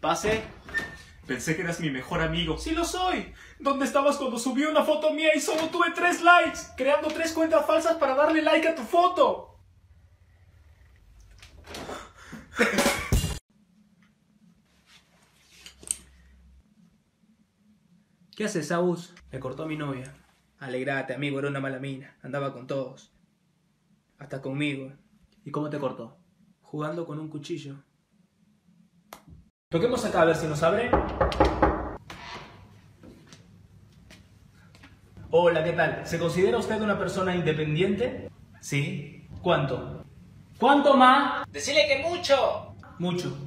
Pase. Pensé que eras mi mejor amigo. ¡Sí lo soy! ¿Dónde estabas cuando subí una foto mía y solo tuve 3 likes? Creando 3 cuentas falsas para darle like a tu foto. ¿Qué haces, Saúl? Me cortó mi novia. Alegrate, amigo, era una mala mina. Andaba con todos. Hasta conmigo. ¿Y cómo te cortó? Jugando con un cuchillo. Toquemos acá a ver si nos abre. Hola, ¿qué tal? ¿Se considera usted una persona independiente? Sí. ¿Cuánto? ¿Cuánto más? Decile que mucho. Mucho.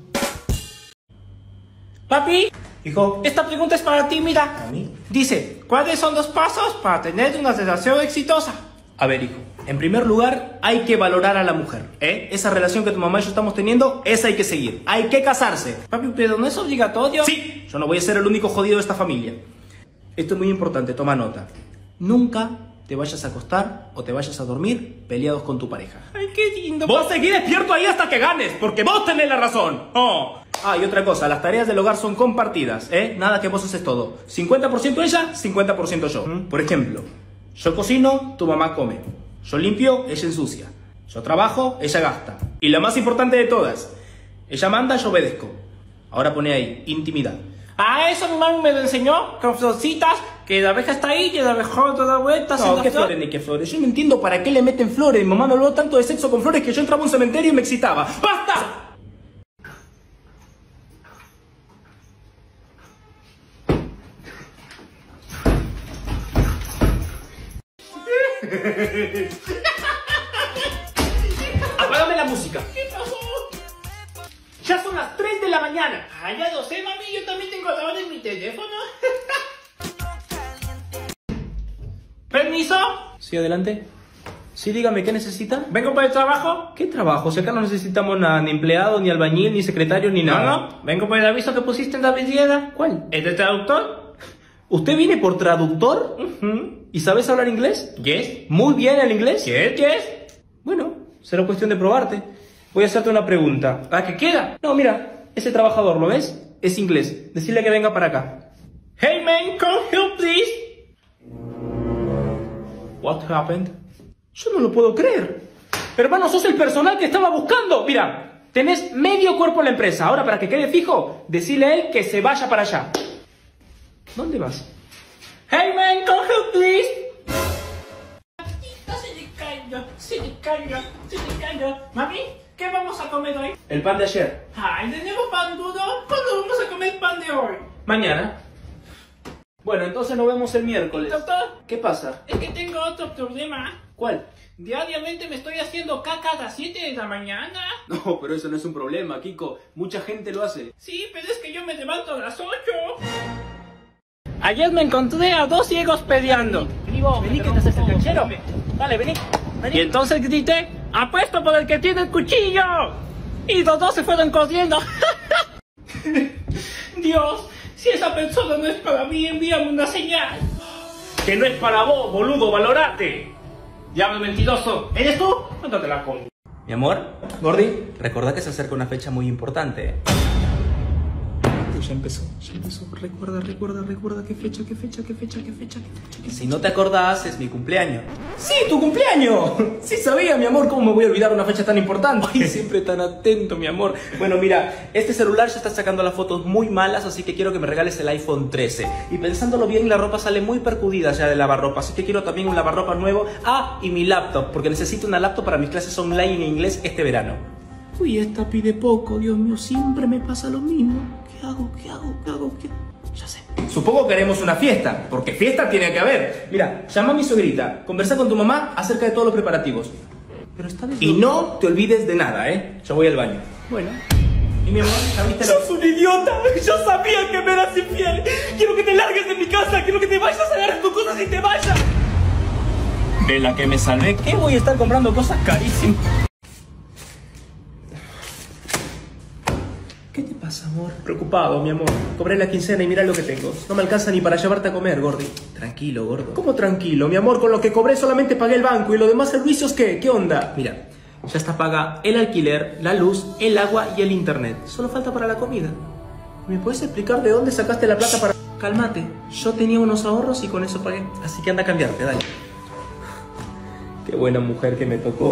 Papi, Hijo. esta pregunta es para ti, mira. ¿A mí? Dice, ¿cuáles son los pasos para tener una relación exitosa? A ver, hijo. En primer lugar, hay que valorar a la mujer, ¿eh? Esa relación que tu mamá y yo estamos teniendo, esa hay que seguir. Hay que casarse. Papi, pero no es obligatorio. Sí, yo no voy a ser el único jodido de esta familia. Esto es muy importante, toma nota. Nunca te vayas a acostar o te vayas a dormir peleados con tu pareja. Ay, qué lindo. Vos seguís despierto ahí hasta que ganes, porque vos tenés la razón. Oh. Ah, y otra cosa, las tareas del hogar son compartidas, ¿eh? Nada que vos haces todo. 50% ella, 50% yo. Por ejemplo, yo cocino, tu mamá come. Yo limpio, ella ensucia. Yo trabajo, ella gasta. Y la más importante de todas, ella manda, yo obedezco. Ahora pone ahí, intimidad. Ah, eso mi mami me lo enseñó, con florcitas, que la abeja está ahí, que la abeja toda vuelta. No, qué flores ni qué flores. Yo no entiendo para qué le meten flores. Mi mamá me habló tanto de sexo con flores que yo entraba a un cementerio y me excitaba. ¡Basta! Apágame la música. ¿Qué pasó? Ya son las 3 de la mañana. Ah, ya lo sé, mami, yo también tengo la hora en mi teléfono. ¿Permiso? Sí, adelante. Sí, dígame, ¿qué necesita? ¿Vengo por el trabajo? ¿Qué trabajo? Si acá no necesitamos nada, ni empleado, ni albañil, ni secretario, ni nada. No, vengo por el aviso que pusiste en la vidriera. ¿Cuál? ¿Es de traductor? ¿Usted viene por traductor? ¿Y sabes hablar inglés? Yes. ¿Muy bien el inglés? Yes. Bueno, será cuestión de probarte. Voy a hacerte una pregunta. ¿Para qué queda? No, mira, ese trabajador, ¿lo ves? Es inglés. Decirle que venga para acá. Hey man, come here please. What happened? Yo no lo puedo creer. Hermano, sos el personal que estaba buscando. Mira, tenés medio cuerpo en la empresa. Ahora, para que quede fijo, decirle a él que se vaya para allá. ¿Dónde vas? Hey man, come here please. Se le cayó. Mami, ¿qué vamos a comer hoy? El pan de ayer. Ay, ¿tenemos pan duro? ¿Cuándo vamos a comer pan de hoy? Mañana. Bueno, entonces nos vemos el miércoles. Doctor, ¿Qué pasa? es que tengo otro problema. ¿Cuál? Diariamente me estoy haciendo caca a las 7 de la mañana. No, pero eso no es un problema, Kiko. Mucha gente lo hace. Sí, pero es que yo me levanto a las 8. Ayer me encontré a 2 ciegos peleando. Vení que te haces el canchero. Dale, vení. Y entonces grité, apuesto por el que tiene el cuchillo. Y los 2 se fueron corriendo. Dios, si esa persona no es para mí, envíame una señal. Que no es para vos, boludo, valorate. Diablo mentiroso. ¿Eres tú? Cuéntate la con. Mi amor, Gordy, recordá que se acerca una fecha muy importante. Ya empezó. Recuerda, qué fecha. Si no te acordás, es mi cumpleaños. ¡Sí, tu cumpleaños! Sí sabía, mi amor, cómo me voy a olvidar una fecha tan importante. Ay, siempre tan atento, mi amor. Bueno, mira, este celular ya está sacando las fotos muy malas, así que quiero que me regales el iPhone 13. Y pensándolo bien, la ropa sale muy percudida ya de lavarropa, así que quiero también un lavarropa nuevo. Ah, y mi laptop, porque necesito una laptop para mis clases online en inglés este verano. Uy, esta pide poco, Dios mío, siempre me pasa lo mismo. ¿Qué hago? Ya sé. Supongo que haremos una fiesta, porque fiesta tiene que haber. Mira, llama a mi suegrita, conversa con tu mamá acerca de todos los preparativos. Pero está bien. Y no te olvides de nada, ¿eh? Yo voy al baño. Bueno. Y mi amor, ¿ya viste lo... ¡Sos un idiota! Yo sabía que me eras infiel. Quiero que te largues de mi casa, quiero que te vayas a agarrar tus cosas y te vayas. De la que me salvé, ¿qué voy a estar comprando cosas carísimas? ¿Qué te pasa, amor? Preocupado, mi amor. Cobré la quincena y mira lo que tengo. No me alcanza ni para llevarte a comer, Gordy. Tranquilo, gordo. ¿Cómo tranquilo, mi amor? Con lo que cobré solamente pagué el banco y los demás servicios, ¿qué? ¿Qué onda? Mira, ya está paga el alquiler, la luz, el agua y el internet. Solo falta para la comida. ¿Me puedes explicar de dónde sacaste la plata para...? Cálmate, yo tenía unos ahorros y con eso pagué. Así que anda a cambiarte, dale. Qué buena mujer que me tocó.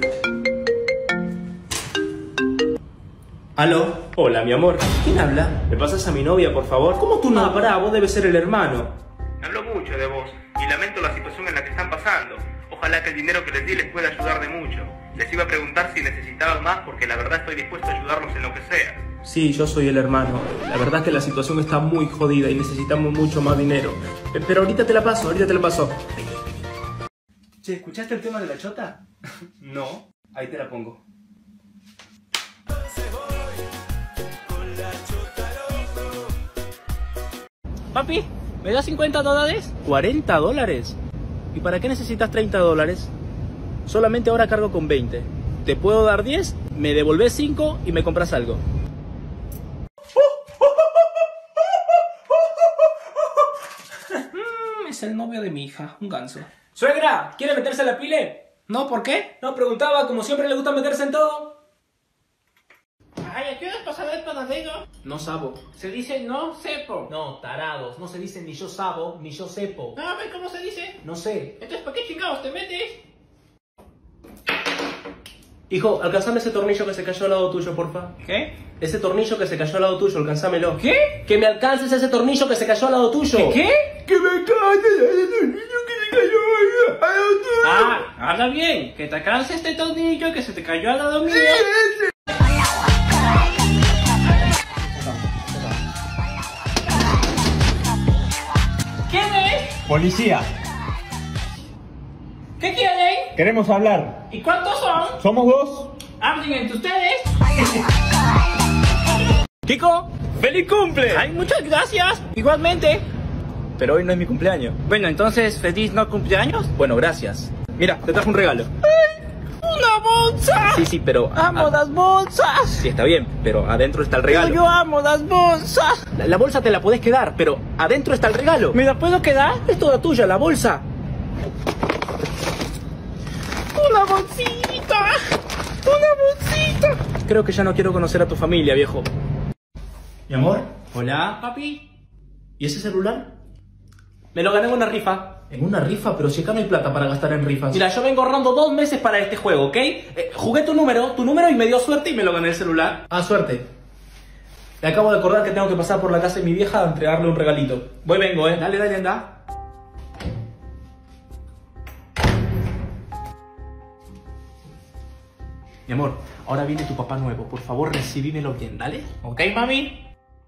¿Aló? Hola, mi amor. ¿Quién habla? ¿Me pasas a mi novia, por favor? ¿Cómo tú no? Ah, pará, vos debes ser el hermano. Hablo mucho de vos y lamento la situación en la que están pasando. Ojalá que el dinero que les di les pueda ayudar de mucho. Les iba a preguntar si necesitaban más porque la verdad estoy dispuesto a ayudarlos en lo que sea. Sí, yo soy el hermano. La verdad es que la situación está muy jodida y necesitamos mucho más dinero. Pero ahorita te la paso, ahorita te la paso. Che, ¿escuchaste el tema de la chota? No, ahí te la pongo. Papi, ¿me das $50? ¿$40? ¿Y para qué necesitas $30? Solamente ahora cargo con 20. Te puedo dar 10, me devolvés 5 y me compras algo. Es el novio de mi hija, un ganso. ¡Suegra! ¿Quiere meterse a la pile? No, ¿por qué? No, preguntaba, como siempre le gusta meterse en todo. Ay, ¿a qué hora pasaba el panadero? No sabo. Se dice no sepo. No, tarados. No se dice ni yo sabo, ni yo sepo. No, a ver, ¿cómo se dice? No sé. Entonces, ¿para qué chingados te metes? Hijo, alcanzame ese tornillo que se cayó al lado tuyo, porfa. ¿Qué? Ese tornillo que se cayó al lado tuyo, alcanzámelo. ¿Qué? Que me alcances ese tornillo que se cayó al lado tuyo. ¿Qué? Que me alcances ese tornillo que se cayó al lado tuyo. Ah, habla bien. Que te alcance este tornillo que se te cayó al lado mío. ¿Quién es? Policía, ¿Qué quieren? queremos hablar. ¿Y cuántos son? Somos dos. Hablen entre ustedes. Kiko, ¡feliz cumple! Ay, muchas gracias. Igualmente. Pero hoy no es mi cumpleaños. Bueno, entonces, ¿feliz no cumpleaños? Bueno, gracias. Mira, te traje un regalo. ¡Una bolsa! Sí, pero... ¡Amo las bolsas! Sí, está bien, pero adentro está el Pero regalo. yo amo las bolsas. La bolsa te la podés quedar, pero adentro está el regalo. ¿Me la puedo quedar? Es toda tuya, la bolsa. ¡Una bolsita! ¡Una bolsita! Creo que ya no quiero conocer a tu familia, viejo. Mi amor. Hola, papi. ¿Y ese celular? Me lo gané en una rifa. ¿En una rifa? Pero si acá no hay plata para gastar en rifas. Mira, yo vengo ahorrando 2 meses para este juego, ¿ok? Jugué tu número y me dio suerte y me lo gané el celular. Ah, suerte. Me acabo de acordar que tengo que pasar por la casa de mi vieja a entregarle un regalito. Vengo, Dale, dale, anda. Mi amor, ahora viene tu papá nuevo. Por favor, recibímelo bien, ¿dale? ¿Ok, mami?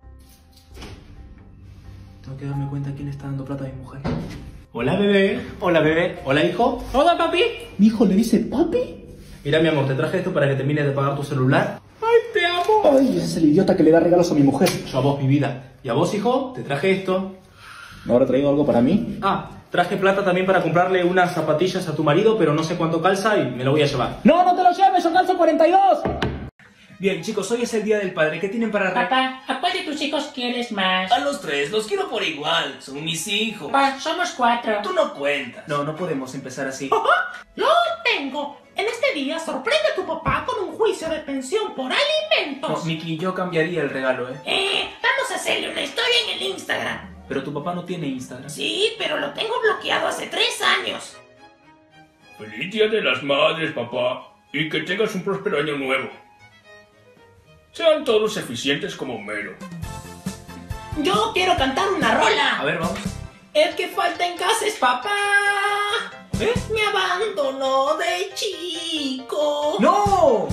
Tengo que darme cuenta quién le está dando plata a mi mujer. Hola, bebé. Hola, bebé. Hola, hijo. Hola, papi. ¿Mi hijo le dice papi? Mira, mi amor, te traje esto para que termines de pagar tu celular. Ay, te amo. Ay, ese es el idiota que le da regalos a mi mujer. Yo a vos, mi vida. Y a vos, hijo, te traje esto. ¿No habrá traído algo para mí? Ah, traje plata también para comprarle unas zapatillas a tu marido, pero no sé cuánto calza y me lo voy a llevar. ¡No, no te lo lleves! ¡Yo calzo 42! Bien, chicos, hoy es el Día del Padre. ¿Qué tienen para Papá, ¿a cuál de tus hijos quieres más? A los 3, los quiero por igual. Son mis hijos. Pa, somos 4. Tú no cuentas. No, no podemos empezar así. ¡Lo tengo! En este día sorprende a tu papá con un juicio de pensión por No, alimentos. Miki, yo cambiaría el regalo, Vamos a hacerle una historia en el Instagram. Pero tu papá no tiene Instagram. Sí, pero lo tengo bloqueado hace 3 años. Feliz Día de las Madres, papá. Y que tengas un próspero año nuevo. Sean todos eficientes como Homero. Yo quiero cantar una rola. A ver, vamos. El que falta en casa es papá. Me abandonó de chico. ¡No!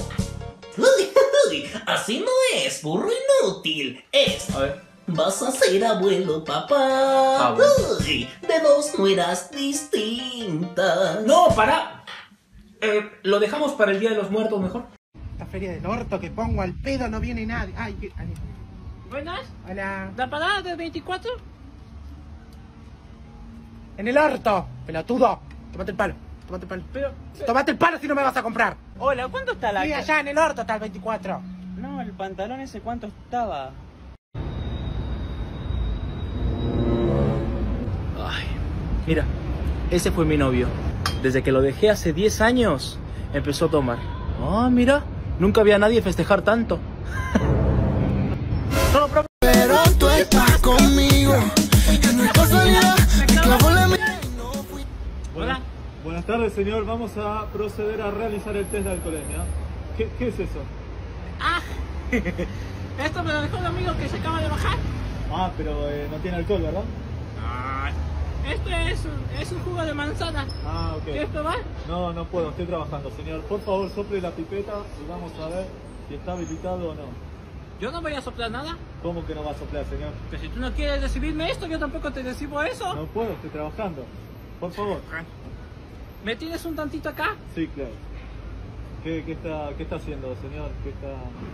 Así no es, burro inútil. Es, A ver. vas a ser abuelo, papá. bueno. Uy, de 2 nueras distintas. ¡No, para! ¿Lo dejamos para el Día de los Muertos mejor? Esta feria del orto que pongo al pedo no viene nadie. Ay, Buenas. hola. ¿La parada del 24? En el orto, pelotudo. Tómate el palo, tómate el palo. Pero... Tómate el palo si no me vas a comprar. Hola, ¿cuánto está la... Sí, allá en el orto está el 24. No, el pantalón ese, ¿cuánto estaba? Ay, mira, ese fue mi novio. Desde que lo dejé hace 10 años, empezó a tomar. Ah, mira, nunca había nadie festejar tanto. No, pero... Buenas tardes, señor. Vamos a proceder a realizar el test de alcoholemia. ¿Qué es eso? Ah, esto me lo dejó un amigo que se acaba de bajar. Ah, pero no tiene alcohol, ¿verdad? Ah, esto es un jugo de manzana. Ah, ok. ¿Quieres probar? No, no puedo, estoy trabajando, señor. Por favor, sople la pipeta y vamos a ver si está habilitado o no. Yo no voy a soplar nada. ¿Cómo que no va a soplar, señor? Que si tú no quieres recibirme esto, yo tampoco te recibo eso. No puedo, estoy trabajando. Por favor. ¿Me tienes un tantito acá? Sí, claro. ¿Qué está haciendo, señor? ¿Qué está...?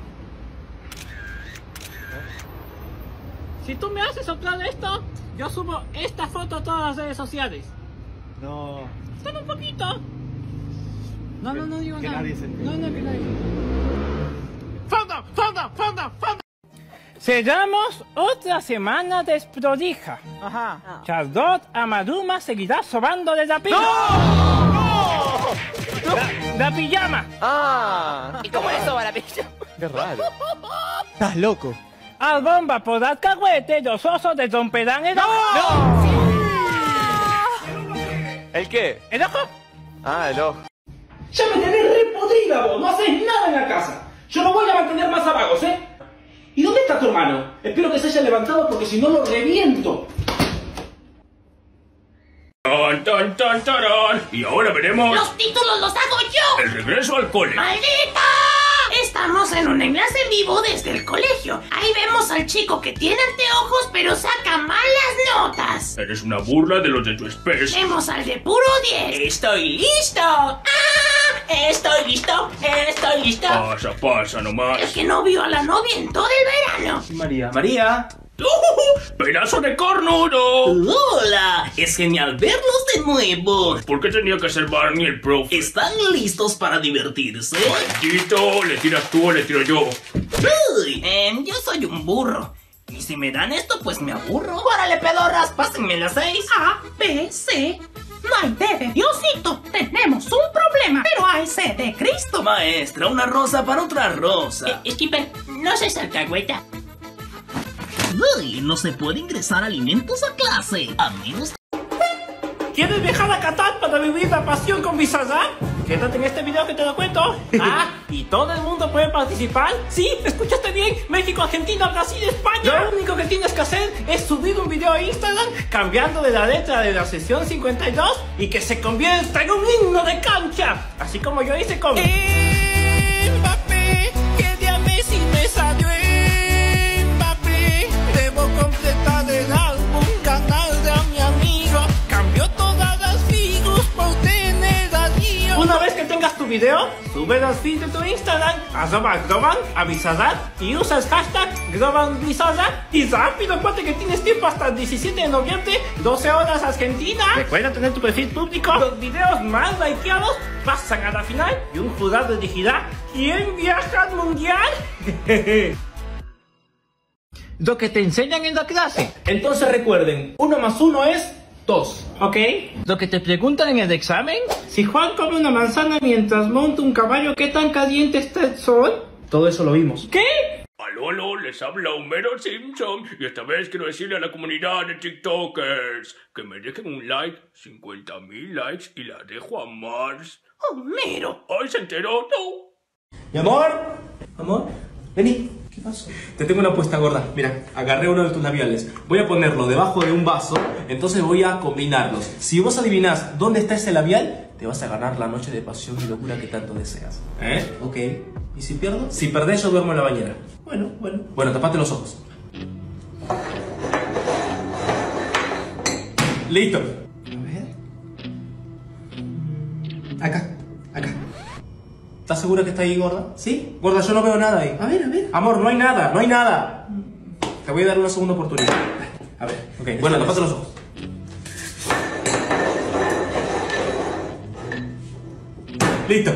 Si tú me haces soplar esto, yo subo esta foto a todas las redes sociales. No. Solo un poquito. No digo que nada. Nadie se entiende. No, que nadie. ¡Fondo! Cerramos otra semana desprolija. Ajá. Charlotte Amaruma seguirá sobando de la pila. La pijama. Ah. ¿Y cómo le soba la pijama? Qué raro. Estás loco. Al bomba por alcahuete, los osos le romperán el ojo. ¡No! ¿El qué? ¿El ojo? Ah, el ojo. Ya me tenés re podrida vos, no haces nada en la casa. Yo no voy a mantener más a vagos, ¿eh? ¿Y dónde está tu hermano? Espero que se haya levantado porque si no lo reviento. Tan, tarán. Y ahora veremos ¡Los títulos los hago yo! el regreso al cole. ¡Maldita! Estamos en un enlace en vivo desde el colegio. Ahí vemos al chico que tiene anteojos pero saca malas notas. Eres una burla de los de tu especie. Vemos al de puro 10. ¡Estoy listo! ¡Ah! ¡Estoy listo! Pasa nomás. Es que no vio a la novia en todo el verano. María. ¡Pedazo de cornudo! ¡Hola! Es genial verlos de nuevo. ¿Por qué tenía que ser Barney el profe? ¿Están listos para divertirse? Maldito, ¿le tiras tú o le tiro yo? Uy, yo soy un burro. Y si me dan esto, pues me aburro. ¡Órale, pedorras! ¡Pásenme las 6! A, B, C. No hay D de Diosito. Tenemos un problema, pero hay C de Cristo. Maestra, una rosa para otra rosa. Skipper, no seas alcahueta. Uy, no se puede ingresar alimentos a clase, a menos... ¿Quieres viajar a Qatar para vivir la pasión con Bizarrap? Quédate en este video que te lo cuento. ¿Y todo el mundo puede participar? Sí, escuchaste bien. México, Argentina, Brasil, España. Lo único que tienes que hacer es subir un video a Instagram cambiando de la letra de la sesión 52 y que se convierta en un himno de cancha. Así como yo hice con... Mbappé, que de a Messi me salió Mbappé. Debo completar el álbum, ganarle a mi amigo. Cambió todas las figuras por tener a Dios. Una vez que tengas tu video, sube los feeds de tu Instagram, @Globan a Bizarrap y usas hashtag GlobanBizarrap y rápido, cuate que tienes tiempo hasta el 17 de noviembre, 12 horas Argentina. Recuerda tener tu perfil público. Los videos más likeados pasan a la final y un jurado elegirá quién viaja al mundial. Lo que te enseñan en la clase. Entonces recuerden, 1 más 1 es 2. ¿Ok? Lo que te preguntan en el examen. Si Juan come una manzana mientras monta un caballo, ¿qué tan caliente está el sol? Todo eso lo vimos. ¿Qué? Aló, les habla Homero Simpson. Y esta vez quiero decirle a la comunidad de TikTokers que me dejen un like, 50,000 likes y la dejo a Mars. Homero. ¡Ay, se enteró! ¡No! Mi amor, vení. ¿Qué pasó? Te tengo una apuesta gorda. Mira, agarré uno de tus labiales. Voy a ponerlo debajo de un vaso, entonces voy a combinarlos. Si vos adivinás dónde está ese labial, te vas a ganar la noche de pasión y locura que tanto deseas. ¿Eh? Ok. ¿Y si pierdo? Si perdés, yo duermo en la bañera. Bueno, tapate los ojos. Listo. A ver. Acá. ¿Estás segura que está ahí, gorda? ¿Sí? Gorda, yo no veo nada ahí. A ver. Amor, no hay nada. Te voy a dar una segunda oportunidad. A ver, ok. Bueno, tapate los ojos. Listo.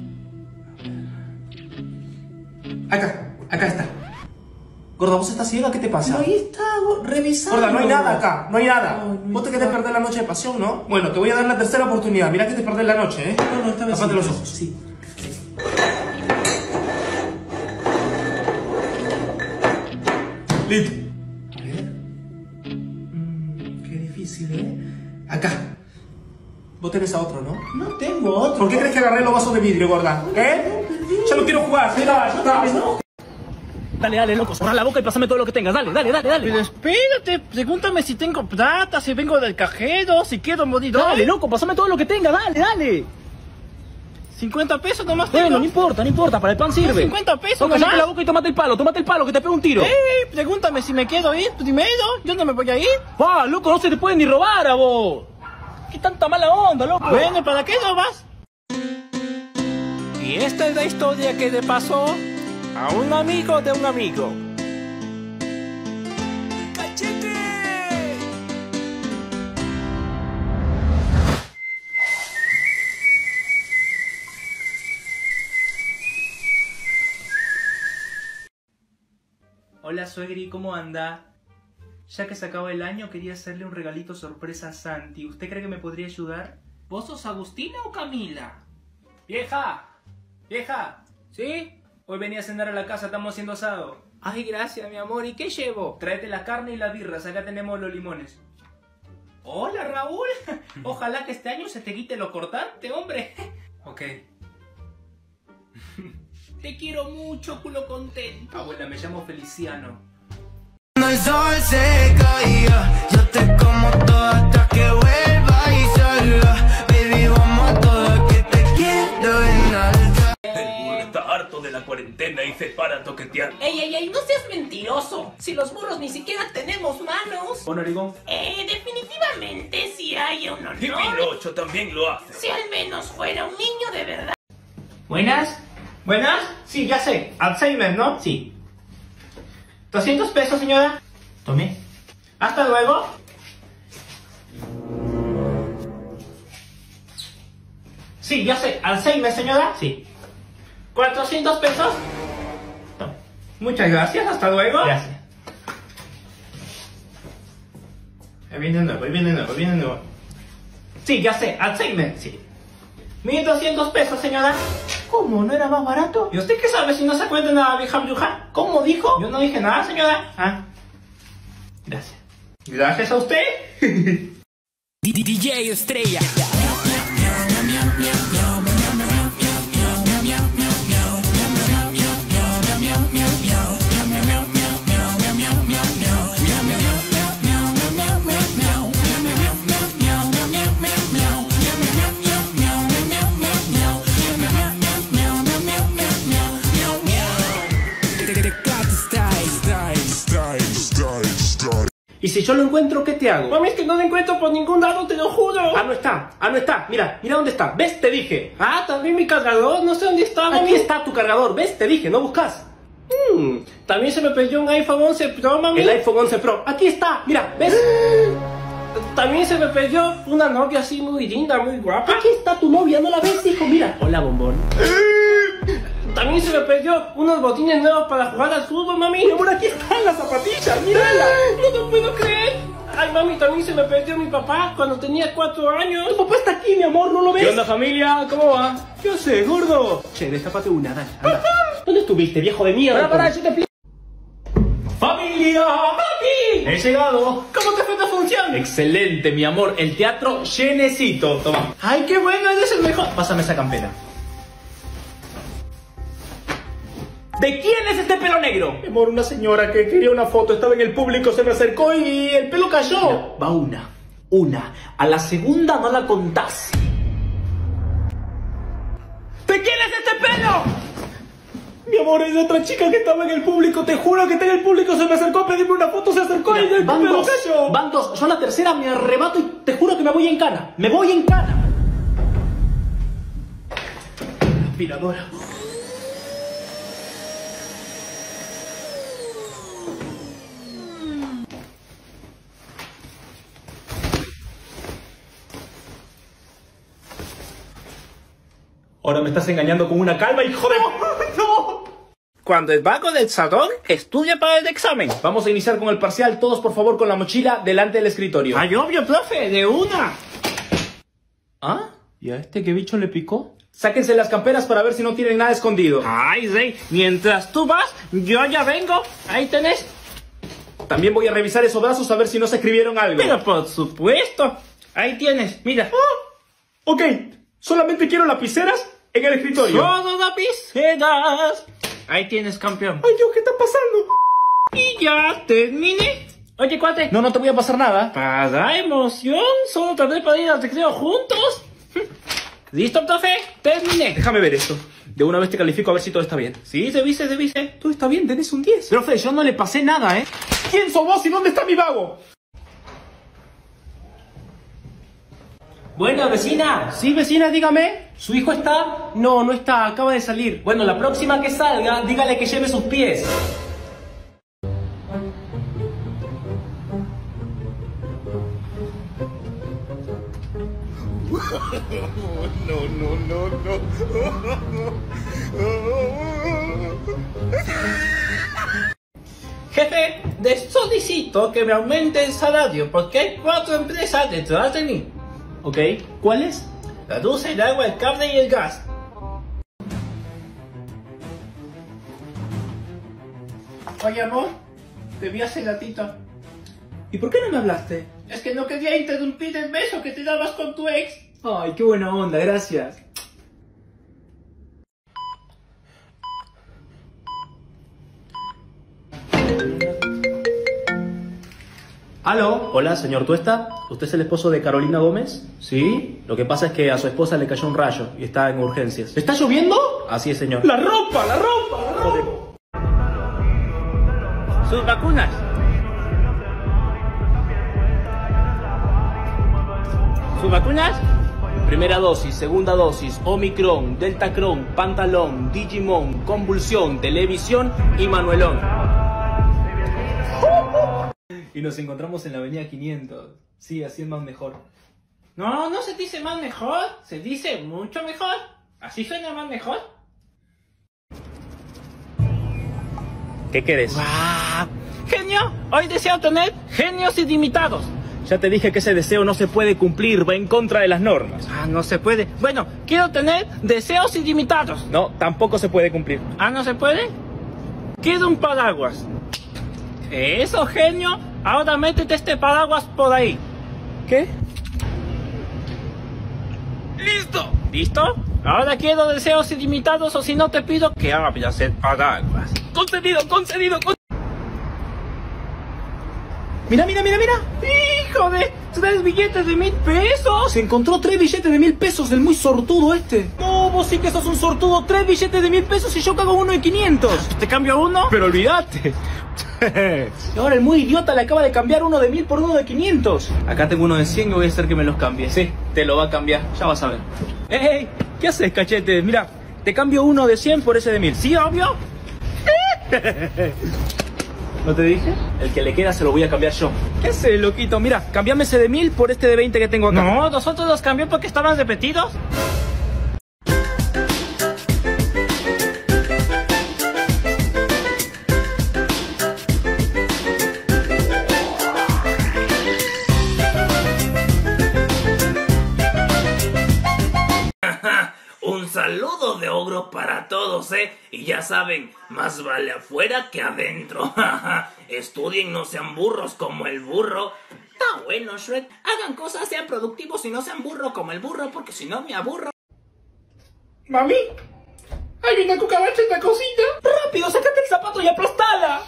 Acá está. Gorda, ¿vos estás ciega? ¿Qué te pasa? Ahí está, revisando. Gorda, no hay nada acá, no hay nada. Vos te querés perder la noche de pasión, ¿no? Bueno, te voy a dar la tercera oportunidad. Mirá que te perdés la noche, ¿eh? No, esta vez tapate los ojos. Sí. Listo. A ver. Qué difícil, ¿eh? Acá. Vos tenés a otro, ¿no? No tengo otro. ¿Por qué crees que agarré los vasos de vidrio, gorda? ¿Eh? Ya no quiero jugar. Dale, loco, cerrá la boca y pásame todo lo que tengas. Dale. Pero espérate, pregúntame si tengo plata, si vengo del cajero, si quiero morir. Dale, loco, pásame todo lo que tengas. Dale. 50 pesos nomás tengo. Bueno, no importa, para el pan sirve. 50 pesos Cállate nomás. la boca y tómate el palo, que te pego un tiro. Pregúntame si me quiero ir primero, yo no me voy a ir. Loco, no se te puede ni robar a vos. Qué tanta mala onda, loco. Bueno, ¿para qué no vas? Y esta es la historia que le pasó a un amigo de un amigo. ¡Cachete! Hola suegri, ¿cómo anda? Ya que se acaba el año quería hacerle un regalito sorpresa a Santi. ¿Usted cree que me podría ayudar? ¿Vos sos Agustina o Camila? ¡Vieja! ¿Sí? Hoy venía a cenar a la casa, estamos haciendo asado. Ay, gracias, mi amor. ¿Y qué llevo? Tráete la carne y las birras, acá tenemos los limones. Hola, Raúl. Ojalá que este año se te quite lo cortante, hombre. Ok. Te quiero mucho, culo contento. Abuela, me llamo Feliciano. Cuando el sol se caía, yo te como todo hasta que vuelva y salga. Baby, vamos toda que te quiero en alta. El burro está harto de la cuarentena y se para a toquetear. Ey, no seas mentiroso. Si los burros ni siquiera tenemos manos. ¿O narigón? Definitivamente si hay un honor. Y Pinocho también lo hace. Si al menos fuera un niño de verdad. ¿Buenas? Sí, ya sé. Alzheimer, ¿no? Sí. 200 pesos, señora. Tome. Hasta luego. Sí, ya sé. Alzheimer, señora. Sí. 400 pesos. Tome. Muchas gracias. Hasta luego. Gracias. Viene de nuevo. Sí, ya sé. Alzheimer. Sí. 1200 pesos, señora. ¿Cómo? ¿No era más barato? ¿Y usted qué sabe si no se cuenta nada, vieja bruja? ¿Cómo dijo? Yo no dije nada, señora. Ah. Gracias. Gracias a usted. DJ Estrella. Y si yo lo encuentro, ¿qué te hago? Mami, es que no lo encuentro por ningún lado, te lo juro. No está. Mira dónde está. ¿Ves? Te dije. También mi cargador, no sé dónde está, mami. Aquí está tu cargador, ¿ves? Te dije, no buscas. También se me perdió un iPhone 11 Pro, mami. El iPhone 11 Pro. Aquí está, mira, ¿ves? También se me perdió una novia así muy linda, muy guapa. Aquí está tu novia, ¿no la ves, hijo? Mira. Hola, bombón. También se me perdió unos botines nuevos para jugar al fútbol, mami. Mi amor, aquí están las zapatillas, mírala. No te puedo creer. Ay, mami, también se me perdió mi papá cuando tenía 4 años. Tu papá está aquí, mi amor, ¿no lo ves? ¿Qué onda, familia? ¿Cómo va? Yo sé, gordo. Che, destápate una, dale, anda. ¿Dónde estuviste, viejo de mierda? Pará, yo te explico. ¡Familia! ¡Papi! He llegado. ¿Cómo te fue tu función? Excelente, mi amor. El teatro llenecito. Toma. Ay, qué bueno, eres el mejor. Pásame esa campera. ¿De quién es este pelo negro? Mi amor, una señora que quería una foto, estaba en el público, se me acercó y el pelo cayó. Mira, va una. A la segunda no la contás. ¿De quién es este pelo? Mi amor, es de otra chica que estaba en el público, te juro que está en el público, se me acercó a pedirme una foto, se acercó y el pelo cayó. Van dos, yo a la tercera me arrebato y te juro que me voy en cana. Me voy en cana. Aspiradora. Ahora me estás engañando con una calma, hijo de... ¡No! Cuando el vago del salón estudia para el examen. Vamos a iniciar con el parcial. Todos, por favor, con la mochila delante del escritorio. ¡Ay, obvio, profe! ¡De una! ¿Ah? ¿Y a este qué bicho le picó? Sáquense las camperas para ver si no tienen nada escondido. ¡Ay, Rey! Mientras tú vas, yo ya vengo. Ahí tenés. También voy a revisar esos brazos a ver si no se escribieron algo. Pero por supuesto. Ahí tienes, mira. Ok, solamente quiero lapiceras en el escritorio. ¡Solo lapiceras! Ahí tienes, campeón. Ay, Dios, ¿qué está pasando? Y ya terminé. Oye, cuate. No te voy a pasar nada. Para emoción, solo tardé para ir al recreo juntos. ¿Listo, profe? Terminé. Déjame ver esto. De una vez te califico a ver si todo está bien. Sí, revise. Todo está bien, tenés un 10. Profe, yo no le pasé nada, ¿eh? ¿Quién sos vos y dónde está mi vago? Buena, vecina. Sí, vecina, dígame. ¿Su hijo está? No, no está, acaba de salir. Bueno, la próxima que salga, dígale que lleve sus pies. Jefe, solicito que me aumente el salario porque hay 4 empresas detrás de mí. Ok, ¿cuáles? La luz, el agua, el cable y el gas. Oye, amor, te vi hace ratito. ¿Y por qué no me hablaste? Es que no quería interrumpir el beso que te dabas con tu ex. Ay, qué buena onda, gracias. ¿Aló? Hola, señor Tuesta. ¿Usted es el esposo de Carolina Gómez? Sí. Lo que pasa es que a su esposa le cayó un rayo y está en urgencias. ¿Está lloviendo? Así es, señor. ¡La ropa! Joder. Sus vacunas. ¿Sus vacunas? Primera dosis, segunda dosis, Omicron, Deltacron, Pantalón, Digimon, Convulsión, Televisión y Manuelón. Y nos encontramos en la avenida 500. Sí, así es más mejor. No, no se dice más mejor, se dice mucho mejor. ¿Así suena más mejor? ¿Qué querés? ¡Wow! ¡Genio! Hoy deseo tener genios ilimitados. Ya te dije que ese deseo no se puede cumplir, va en contra de las normas. Ah, no se puede. Bueno, quiero tener deseos ilimitados. No, tampoco se puede cumplir. Ah, ¿no se puede? Quiero un paraguas. Eso, genio. Ahora métete este paraguas por ahí. ¿Qué? ¡Listo! ¿Listo? Ahora quiero deseos ilimitados o si no te pido que abras el paraguas. ¡Concedido, concedido! ¡Mira, mira, mira, mira! ¡Hijo de 3 billetes de 1000 pesos! Se encontró 3 billetes de 1000 pesos, el muy sortudo este. No, vos sí que sos un sortudo. 3 billetes de 1000 pesos y yo cago uno de 500. ¿Te cambio uno? Pero olvídate. Y ahora el muy idiota le acaba de cambiar uno de 1000 por uno de 500. Acá tengo uno de 100 y voy a hacer que me los cambie. Sí, te lo va a cambiar, ya vas a ver. ¡Ey! ¿Qué haces, cachete? Mira, te cambio uno de 100 por ese de 1000. ¿Sí, obvio? ¿No te dije? El que le queda se lo voy a cambiar yo. ¿Qué haces, loquito? Mira, cambiame ese de 1000 por este de 20 que tengo acá. No, nosotros los cambió porque estaban repetidos. Un saludo de ogro para todos, y ya saben, más vale afuera que adentro. Estudien, no sean burros como el burro. Está bueno, Shrek. Hagan cosas, sean productivos y no sean burro como el burro, porque si no me aburro. Mami, hay una cucaracha en la cocina. ¡Rápido, sácate el zapato y aplastala!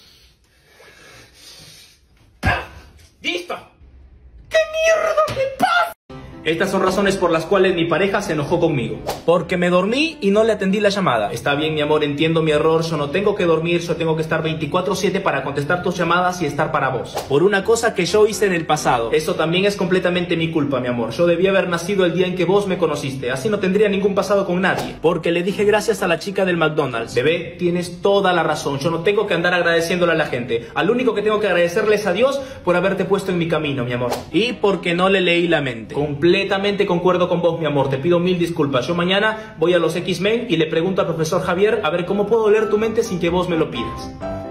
¡Listo! ¿Qué mierda me pasa? Estas son razones por las cuales mi pareja se enojó conmigo. Porque me dormí y no le atendí la llamada. Está bien, mi amor, entiendo mi error. Yo no tengo que dormir, yo tengo que estar 24/7 para contestar tus llamadas y estar para vos. Por una cosa que yo hice en el pasado. Eso también es completamente mi culpa, mi amor. Yo debía haber nacido el día en que vos me conociste. Así no tendría ningún pasado con nadie. Porque le dije gracias a la chica del McDonald's. Bebé, tienes toda la razón. Yo no tengo que andar agradeciéndole a la gente. Al único que tengo que agradecerle es a Dios por haberte puesto en mi camino, mi amor. Y porque no le leí la mente. Completamente concuerdo con vos, mi amor. Te pido 1000 disculpas. Yo mañana voy a los X-Men y le pregunto al profesor Javier a ver cómo puedo leer tu mente sin que vos me lo pidas.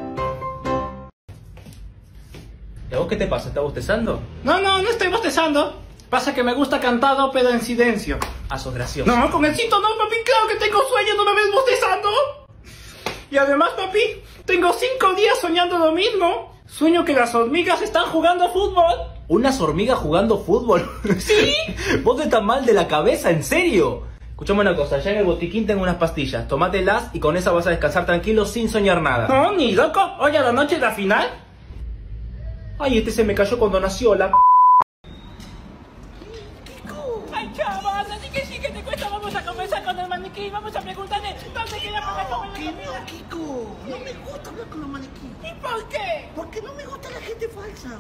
¿Y a vos qué te pasa? ¿Estás bostezando? No estoy bostezando. Pasa que me gusta cantado, pero en silencio. Ah, sos gracioso. No, con el cinto no, papi. Claro que tengo sueño, ¿no me ves bostezando? Y además, papi, tengo 5 días soñando lo mismo. Sueño que las hormigas están jugando fútbol. ¿Unas hormigas jugando fútbol? ¿Sí? ¿Vos estás mal de la cabeza? ¿En serio? Escuchame una cosa, ya en el botiquín tengo unas pastillas. Tómatelas y con esa vas a descansar tranquilo sin soñar nada. No, ni loco. Oye, a la noche de la final. Ay, este se me cayó cuando nació la... Ay, chaval, así que sí que te cuesta. Vamos a comenzar con el maniquí. Vamos a preguntarle dónde quería poner comer la comida. Kiko, no me gusta hablar con los maniquíes. ¿Y por qué? Porque no me gusta la gente falsa.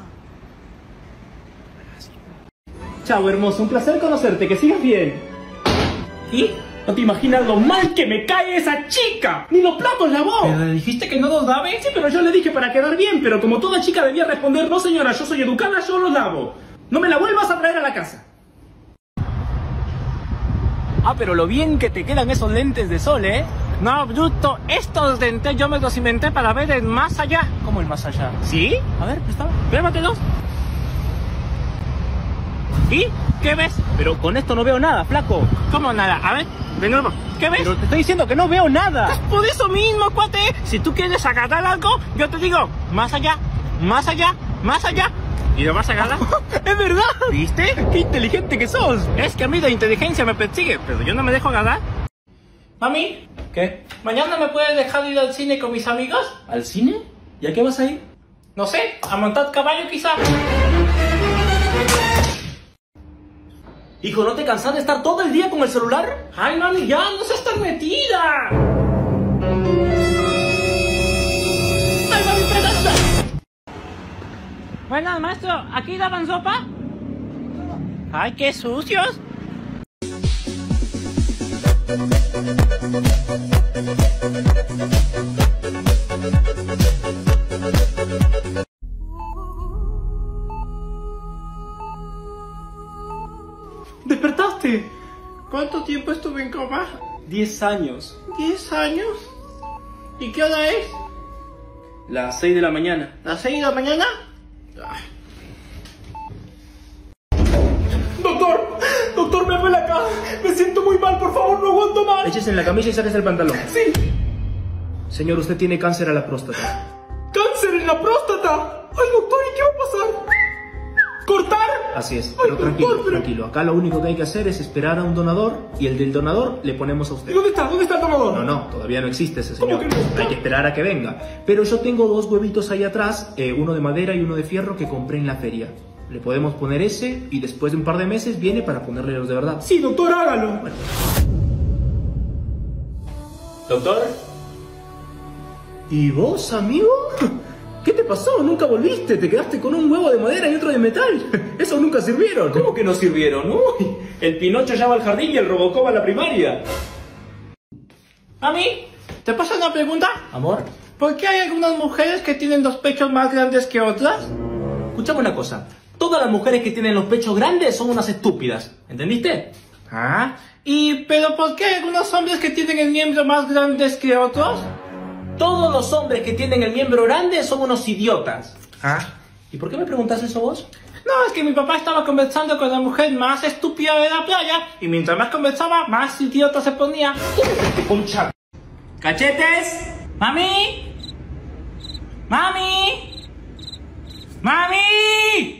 Chao, hermoso, un placer conocerte, que sigas bien. ¿Y? No te imaginas lo mal que me cae esa chica. Ni los platos lavó. ¿Pero le dijiste que no los lave? Sí, pero yo le dije para quedar bien. Pero como toda chica debía responder, no señora, yo soy educada, yo los lavo. No me la vuelvas a traer a la casa. Ah, pero lo bien que te quedan esos lentes de sol, ¿eh? No, bruto, estos lentes yo me los inventé para ver el más allá. ¿Cómo el más allá? ¿Sí? A ver, préstame. Pruébatelos. ¿Y? ¿Qué ves? Pero con esto no veo nada, flaco. ¿Cómo nada? A ver, de nuevo. ¿Qué ves? Pero te estoy diciendo que no veo nada. Es por eso mismo, cuate. Si tú quieres agarrar algo, yo te digo, más allá, más allá, más allá. ¿Y lo vas a agarrar? ¡Es verdad! ¿Viste? ¡Qué inteligente que sos! Es que a mí la inteligencia me persigue, pero yo no me dejo agarrar. Mami, ¿qué? ¿mañana me puedes dejar ir al cine con mis amigos? ¿Al cine? ¿Y a qué vas a ir? No sé, a montar caballo quizá. Hijo, ¿no te cansas de estar todo el día con el celular? Ay, mami, ya, no seas tan metida. Ay, mami, pégate. Buenas, maestro, ¿aquí daban sopa? Ay, qué sucios. ¿Despertaste? ¿Cuánto tiempo estuve en coma? 10 años. ¿10 años? ¿Y qué hora es? Las 6 de la mañana. ¿Las 6 de la mañana? Doctor, me duele acá. Me siento muy mal, por favor, no aguanto más. Échese en la camilla y sáquese el pantalón. Sí. Señor, usted tiene cáncer a la próstata. ¿Cáncer en la próstata? Ay, doctor, ¿y qué va a pasar? ¿Cortar? Así es, pero tranquilo, tranquilo. Acá lo único que hay que hacer es esperar a un donador y el del donador le ponemos a usted. ¿Y dónde está? ¿Dónde está el donador? No, todavía no existe ese señor. ¿Cómo que no está? Hay que esperar a que venga. Pero yo tengo 2 huevitos ahí atrás, uno de madera y uno de fierro que compré en la feria. Le podemos poner ese y después de un par de meses viene para ponerle los de verdad. Sí, doctor, hágalo. Bueno. ¿Doctor? ¿Y vos, amigo? ¿Qué te pasó? ¿Nunca volviste? ¿Te quedaste con un huevo de madera y otro de metal? Esos nunca sirvieron. ¿Cómo que no sirvieron? Uy, el Pinocho ya va al jardín y el Robocop a la primaria. Mami, ¿te pasa una pregunta? Amor, ¿Por qué hay algunas mujeres que tienen los pechos más grandes que otras? escuchame una cosa. Todas las mujeres que tienen los pechos grandes son unas estúpidas. ¿Entendiste? Ah, pero ¿por qué hay algunos hombres que tienen el miembro más grandes que otros? Todos los hombres que tienen el miembro grande son unos idiotas. Ah. ¿Y por qué me preguntas eso vos? No, es que mi papá estaba conversando con la mujer más estúpida de la playa y mientras más conversaba, más idiota se ponía. Concha. ¡Cachetes! ¡Mami! ¡Mami! ¡Mami!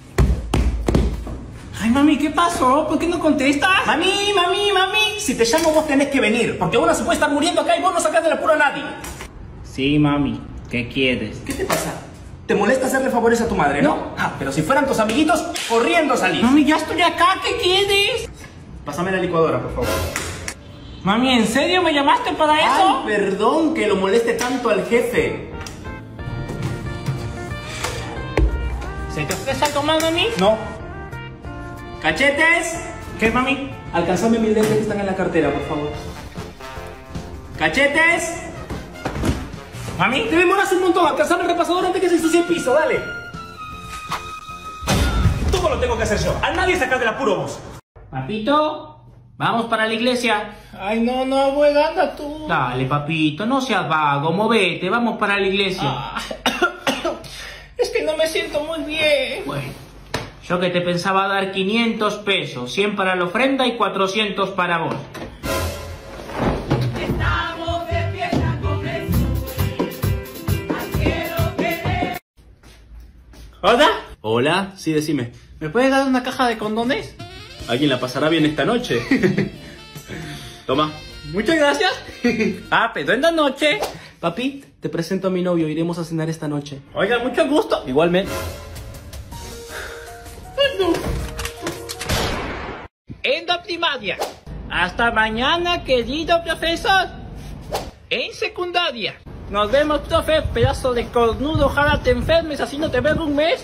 Ay, mami, ¿qué pasó? ¿Por qué no contestas? Mami. Si te llamo vos tenés que venir, porque una se puede estar muriendo acá y vos no sacás del apuro a nadie. Sí, mami. ¿Qué quieres? ¿Qué te pasa? ¿Te molesta hacerle favores a tu madre, no? Ah, pero si fueran tus amiguitos, corriendo salís. Mami, ya estoy acá, ¿qué quieres? Pásame la licuadora, por favor. Mami, ¿en serio me llamaste para eso? Ay, perdón que lo moleste tanto al jefe. ¿Se te ofrece algo más, mami? No. ¿Cachetes? ¿Qué, mami? Alcanzame mis lentes que están en la cartera, por favor. ¿Cachetes? Mami, te demoras un montón. Alcanzame el repasador antes que se ensucie el piso, dale. Todo lo tengo que hacer yo. A nadie sacas del apuro vos. Papito, vamos para la iglesia. Ay, no, abuela, anda tú. Dale, papito, no seas vago, movete, vamos para la iglesia. Es que no me siento muy bien. Bueno, yo que te pensaba dar 500 pesos, 100 para la ofrenda y 400 para vos. Estamos de fiesta con Jesús, al cielo queremos. ¿Hola? Hola, sí, decime. ¿Me puedes dar una caja de condones? ¿Alguien la pasará bien esta noche? Toma. Muchas gracias. Pero en la noche. Papi, te presento a mi novio, iremos a cenar esta noche. Oiga, mucho gusto. Igualmente. En la primaria. Hasta mañana, querido profesor. En secundaria. Nos vemos, profe, pedazo de cornudo. Ojalá te enfermes, así no te veo un mes.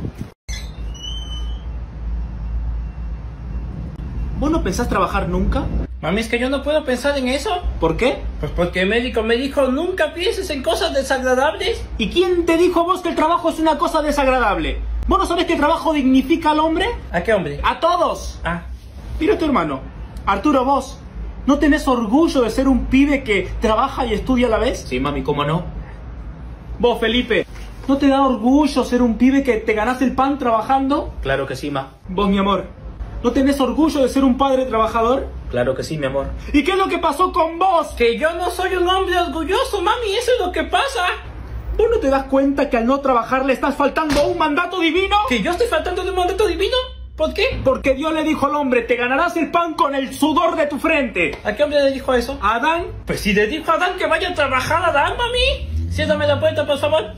¿Vos no pensás trabajar nunca? Mami, es que yo no puedo pensar en eso. ¿Por qué? Pues porque el médico me dijo, nunca pienses en cosas desagradables. ¿Y quién te dijo a vos que el trabajo es una cosa desagradable? ¿Vos no sabés que el trabajo dignifica al hombre? ¿A qué hombre? ¡A todos! Ah. Mira a tu hermano. Arturo, vos, ¿no tenés orgullo de ser un pibe que trabaja y estudia a la vez? Sí, mami, ¿cómo no? Vos, Felipe, ¿no te da orgullo ser un pibe que te ganás el pan trabajando? Claro que sí, ma. Vos, mi amor, ¿no tenés orgullo de ser un padre trabajador? Claro que sí, mi amor. ¿Y qué es lo que pasó con vos? Que yo no soy un hombre orgulloso, mami, eso es lo que pasa. ¿Vos no te das cuenta que al no trabajar le estás faltando a un mandato divino? ¿Que yo estoy faltando de un mandato divino? ¿Por qué? Porque Dios le dijo al hombre, te ganarás el pan con el sudor de tu frente. ¿A qué hombre le dijo eso? ¿A Adán? Pues si le dijo a Adán que vaya a trabajar, Adán, mami. Ciérrame la puerta, por favor.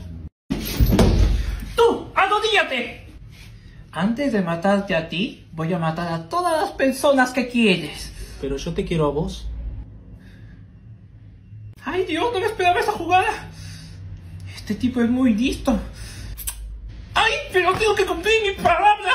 ¡Tú, arrodíllate! Antes de matarte a ti, voy a matar a todas las personas que quieres. Pero yo te quiero a vos. Ay, Dios, no me esperaba esa jugada. Este tipo es muy listo. Ay, pero tengo que cumplir mi palabra.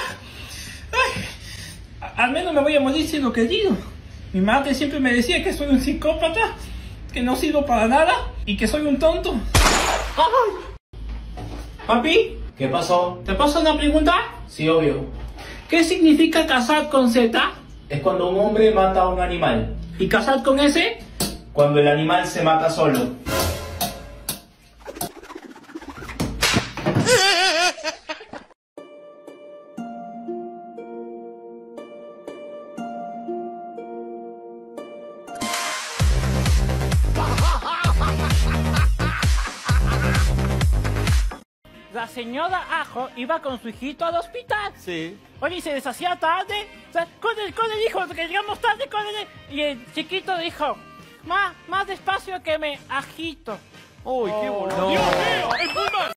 Ay, al menos me voy a morir siendo querido. Mi madre siempre me decía que soy un psicópata, que no sirvo para nada y que soy un tonto. ¡Ay! Papi, ¿Qué pasó? ¿te paso una pregunta? Sí, obvio. ¿Qué significa casar con Z? Es cuando un hombre mata a un animal. ¿Y casar con S? Cuando el animal se mata solo. La señora Ajo iba con su hijito al hospital. Sí. Oye, y se deshacía tarde. O sea, con el hijo, que llegamos tarde con él. Y el chiquito dijo, más despacio que me agito. Uy, qué boludo. ¡Dios mío! ¡Es muy mal!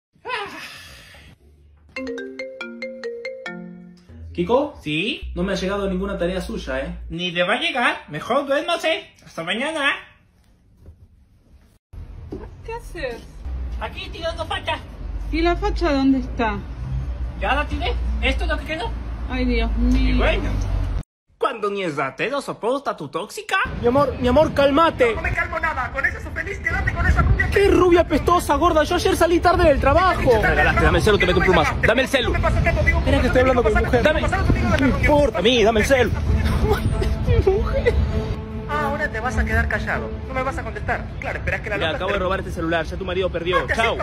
¿Kiko? ¿Sí? No me ha llegado ninguna tarea suya, ¿eh? Ni le va a llegar. Mejor duérmase. Hasta mañana. ¿Qué haces? Aquí tirando facha. ¿Y la facha dónde está? ¿Ya la tiré? ¿Esto es lo que quedó? Ay, Dios mío. Y bueno. Cuando ni el ratero soporta tu tóxica. Mi amor, cálmate. No me calmo nada, con esa sos feliz, quédate con esa rubia. ¡Qué rubia pestosa, gorda! Yo ayer salí tarde del trabajo. Me regalaste, dame el celu, te meto un plumazo. Dame el celu. Espera que estoy hablando con mi mujer. Dame. No importa, a mí, dame el celu. Mi mujer. Ah, ahora te vas a quedar callado. No me vas a contestar. Claro, esperás que la Mira, loca acabo de robar este celular, ya tu marido perdió. Chao.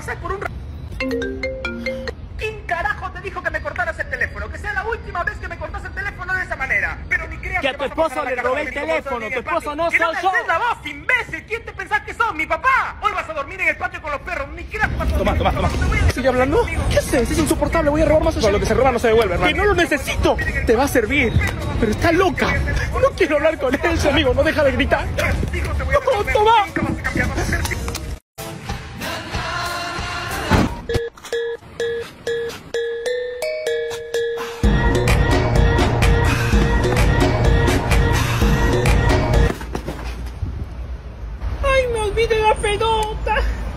¿Quién carajo te dijo que me cortaras el teléfono? Que sea la última vez que me cortas el teléfono de esa manera. Pero ni creas Que a tu vas a pasar esposo la le cara robé el conmigo como teléfono. dormir en Tu el patio. esposo no ¡Que soy no me yo! alces la voz, imbécil! ¿Quién te pensás que sos? ¡Mi papá! Hoy vas a dormir en el patio con los perros. Ni creas que vas a dormir. Toma. ¿Sigue hablando? ¿Qué haces? Es insoportable. Voy a robar más allá. Con lo que se roba no se devuelve, hermano. ¡Que no lo necesito! Te va a servir. Pero está loca. No quiero hablar con ella, amigo. No deja de gritar. ¡No, toma! ¡Ay, me olvidé la pelota!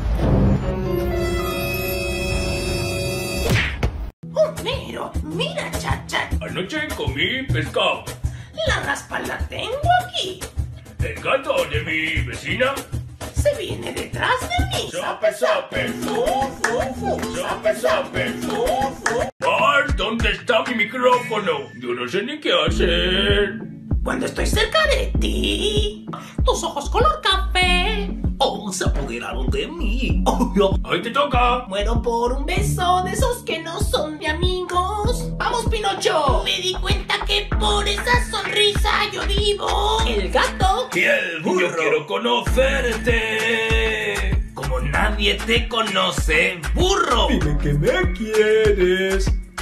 Homero, mira, chacha. Anoche comí pescado. La raspa la tengo aquí. El gato de mi vecina. Se viene detrás de mí. Sape, sape, fu, fu, fu. Sape, sape, fu, fu. Bart, ¿dónde está mi micrófono? Yo no sé ni qué hacer. Cuando estoy cerca de ti, tus ojos color café. Oh, se apoderaron de mí. Ahí te toca. Muero por un beso de esos que no son de amigos. ¡Vamos, Pinocho! Me di cuenta que por esa sonrisa yo vivo. El gato Y el burro. Yo quiero conocerte. Como nadie te conoce, burro. Dime que me quieres.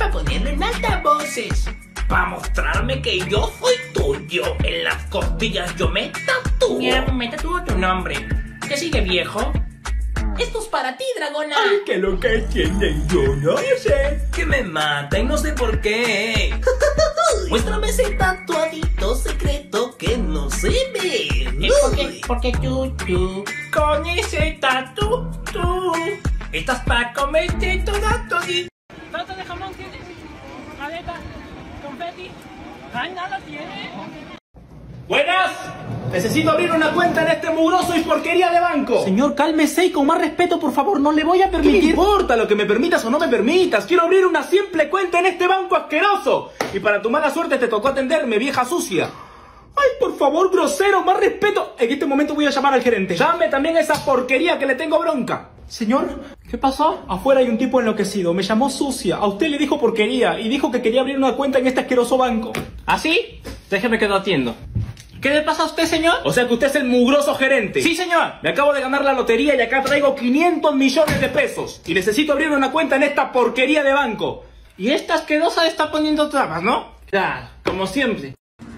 para ponerlo en altavoces. Para mostrarme que yo soy tuyo. En las costillas yo me tatúo. Me tatúo tu nombre. ¿Qué sigue, viejo? Esto es para ti, dragona. Ay, que lo que tienen yo no sé. Que me mata y no sé por qué. Muéstrame ese tatuadito secreto que no se ve. Es porque tú, con ese tatu, tú estás para comerte toda todita. ¿Trata de jamón tienes? ¿Maleta? ¿Confeti? ¡Ay, nada tiene! ¡Buenas! Necesito abrir una cuenta en este mugroso y porquería de banco. Señor, cálmese y con más respeto, por favor, no le voy a permitir. ¿Qué importa lo que me permitas o no me permitas? Quiero abrir una simple cuenta en este banco asqueroso. Y para tu mala suerte te tocó atenderme, vieja sucia. Ay, por favor, grosero, más respeto. En este momento voy a llamar al gerente. Llame también a esa porquería que le tengo bronca. Señor, ¿qué pasó? Afuera hay un tipo enloquecido, me llamó sucia. A usted le dijo porquería y dijo que quería abrir una cuenta en este asqueroso banco. ¿Ah, sí? Déjeme que lo atiendo. ¿Qué le pasa a usted, señor? O sea que usted es el mugroso gerente. Sí, señor. Me acabo de ganar la lotería y acá traigo 500 millones de pesos. Y necesito abrir una cuenta en esta porquería de banco. Y esta asquerosa está poniendo trabas, ¿no? Claro, como siempre.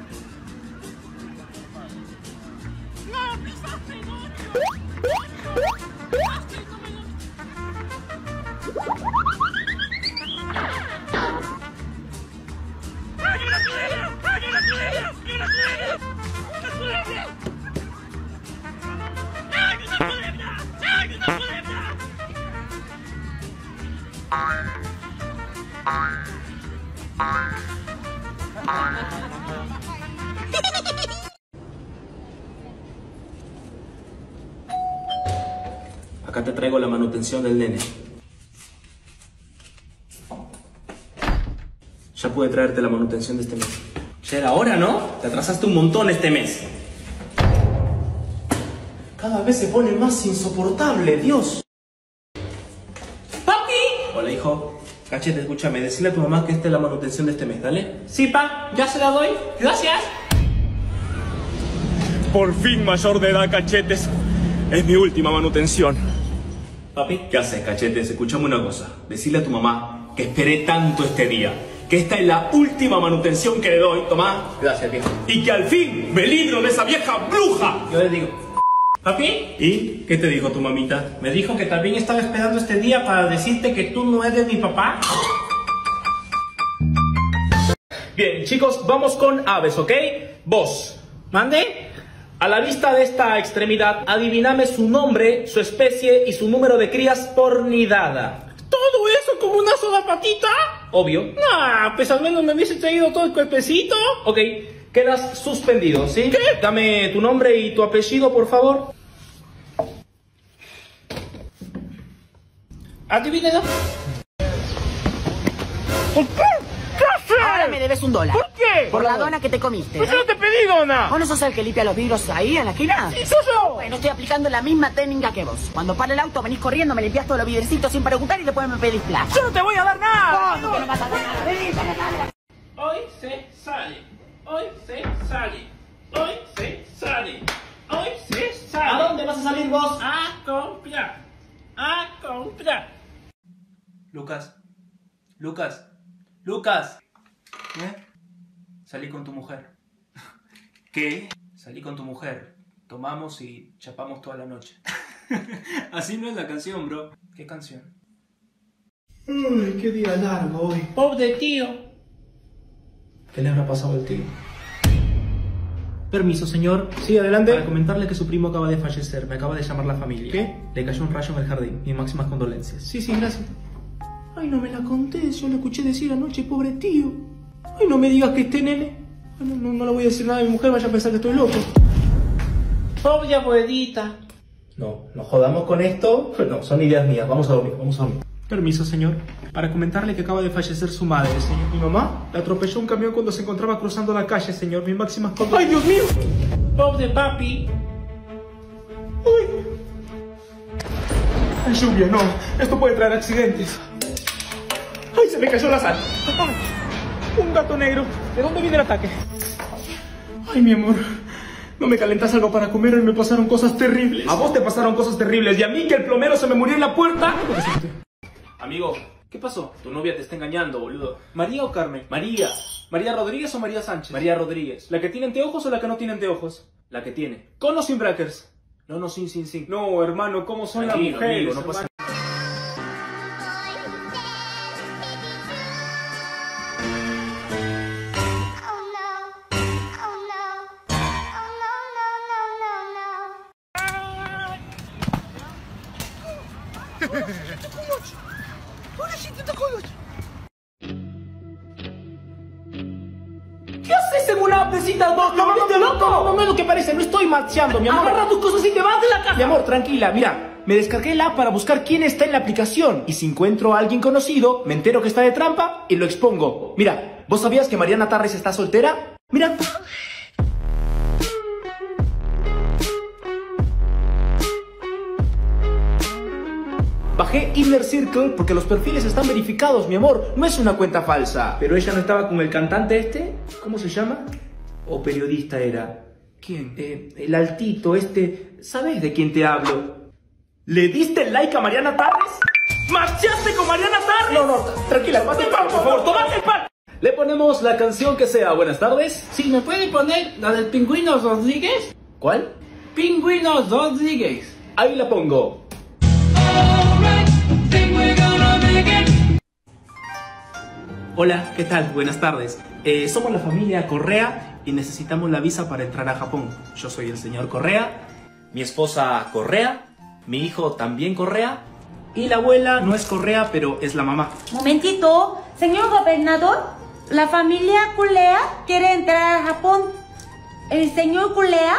Acá te traigo la manutención del nene. Ya pude traerte la manutención de este mes. Ya era hora, ¿no? Te atrasaste un montón este mes. Cada vez se pone más insoportable, Dios. ¡Papi! Hola, hijo. Cachete, escúchame, decirle a tu mamá que esta es la manutención de este mes, ¿dale? Sí, pa, ya se la doy. Gracias. Por fin mayor de edad, Cachetes. Es mi última manutención. Papi, ¿qué haces, Cachetes? Escúchame una cosa. Decirle a tu mamá que esperé tanto este día, que esta es la última manutención que le doy, Tomás. Gracias, viejo. Y que al fin me libro de esa vieja bruja. Yo le digo. ¿Papi? ¿Y qué te dijo tu mamita? Me dijo que también estaba esperando este día para decirte que tú no eres mi papá. Bien, chicos, vamos con aves, ¿ok? Vos. ¿Mande? A la vista de esta extremidad, adiviname su nombre, su especie y su número de crías por nidada. ¿Todo eso con una sola patita? Obvio. Nah, pues al menos me hubiese traído todo el cuerpecito. Ok, quedas suspendido, ¿sí? ¿Qué? Dame tu nombre y tu apellido, por favor. Adivínelo. ¿Por qué? ¿Qué haces? Ahora me debes $1. ¿Por qué? Por la dona que te comiste. Pues yo no te pedí dona. ¿Vos no sos el que limpia los vidrios ahí en la esquina? Sí, soy yo. Bueno, estoy aplicando la misma técnica que vos. Cuando para el auto venís corriendo, me limpias todos los vidrecitos sin preguntar y después me pedís plata. Yo no te voy a dar nada. ¿Cómo que no vas a dar nada? Vení, dale. Hoy se sale. Hoy se sale. Hoy se sale. Hoy se sale. ¿A dónde vas a salir vos? A comprar. A comprar. Lucas. Salí con tu mujer. ¿Qué? Salí con tu mujer. Tomamos y chapamos toda la noche. Así no es la canción, bro. ¿Qué canción? Uy, qué día largo hoy. Pobre tío. ¿Qué le habrá pasado al tío? Permiso, señor. Sí, adelante. Para comentarle que su primo acaba de fallecer. Me acaba de llamar la familia. ¿Qué? Le cayó un rayo en el jardín. Mis máximas condolencias. Sí, gracias. Ay, no me la conté. Yo lo escuché decir anoche, pobre tío. Ay, no me digas que este nene. No le voy a decir nada a mi mujer, vaya a pensar que estoy loco. Pobre abuelita. No jodamos con esto. No, son ideas mías. Vamos a dormir. Permiso, señor. Para comentarle que acaba de fallecer su madre, señor. Mi mamá la atropelló un camión cuando se encontraba cruzando la calle, señor. Mis máximas condolencias. ¡Ay, Dios mío! Pobre papi. ¡Uy! ¡Ay, lluvia, no! Esto puede traer accidentes. ¡Ay, se me cayó la sal! ¡Ay! ¡Un gato negro! ¿De dónde viene el ataque? ¡Ay, mi amor! No me calentas algo para comer, y me pasaron cosas terribles. A vos te pasaron cosas terribles y a mí que el plomero se me murió en la puerta. Amigo, ¿Qué pasó? Tu novia te está engañando, boludo. ¿María o Carmen? María. ¿María Rodríguez o María Sánchez? María Rodríguez. ¿La que tiene anteojos o la que no tiene anteojos? La que tiene. ¿Con o sin brackers? No, sin. No, hermano, ¿cómo son las mujeres? Amigo, no pasa nada. ¿Qué haces en una appecita? ¿No volviste loco? No es lo que parece, no estoy marchando, mi amor. Agarra tus cosas y te vas de la casa. Mi amor, tranquila, mira. Me descargué la app para buscar quién está en la aplicación. Y si encuentro a alguien conocido, me entero que está de trampa y lo expongo. Mira, ¿vos sabías que Mariana Tarres está soltera? Mira. Bajé Inner Circle porque los perfiles están verificados, mi amor. No es una cuenta falsa. Pero ella no estaba con el cantante este. ¿Cómo se llama? ¿O periodista era? ¿Quién? El altito este. ¿Sabes de quién te hablo? ¿Le diste like a Mariana Tarres? ¿Marchaste con Mariana Tarres? No, tranquila, mate el pan, por favor, tomate el pan. Le ponemos la canción que sea. Buenas tardes. Sí, ¿me puede poner la del Pingüinos Rodríguez? ¿Cuál? Pingüinos Rodríguez. Ahí la pongo. Hola, ¿qué tal? Buenas tardes. Somos la familia Correa y necesitamos la visa para entrar a Japón. Yo soy el señor Correa, mi esposa Correa, mi hijo también Correa y la abuela no es Correa, pero es la mamá. Momentito, señor gobernador, la familia Culea quiere entrar a Japón. El señor Culea,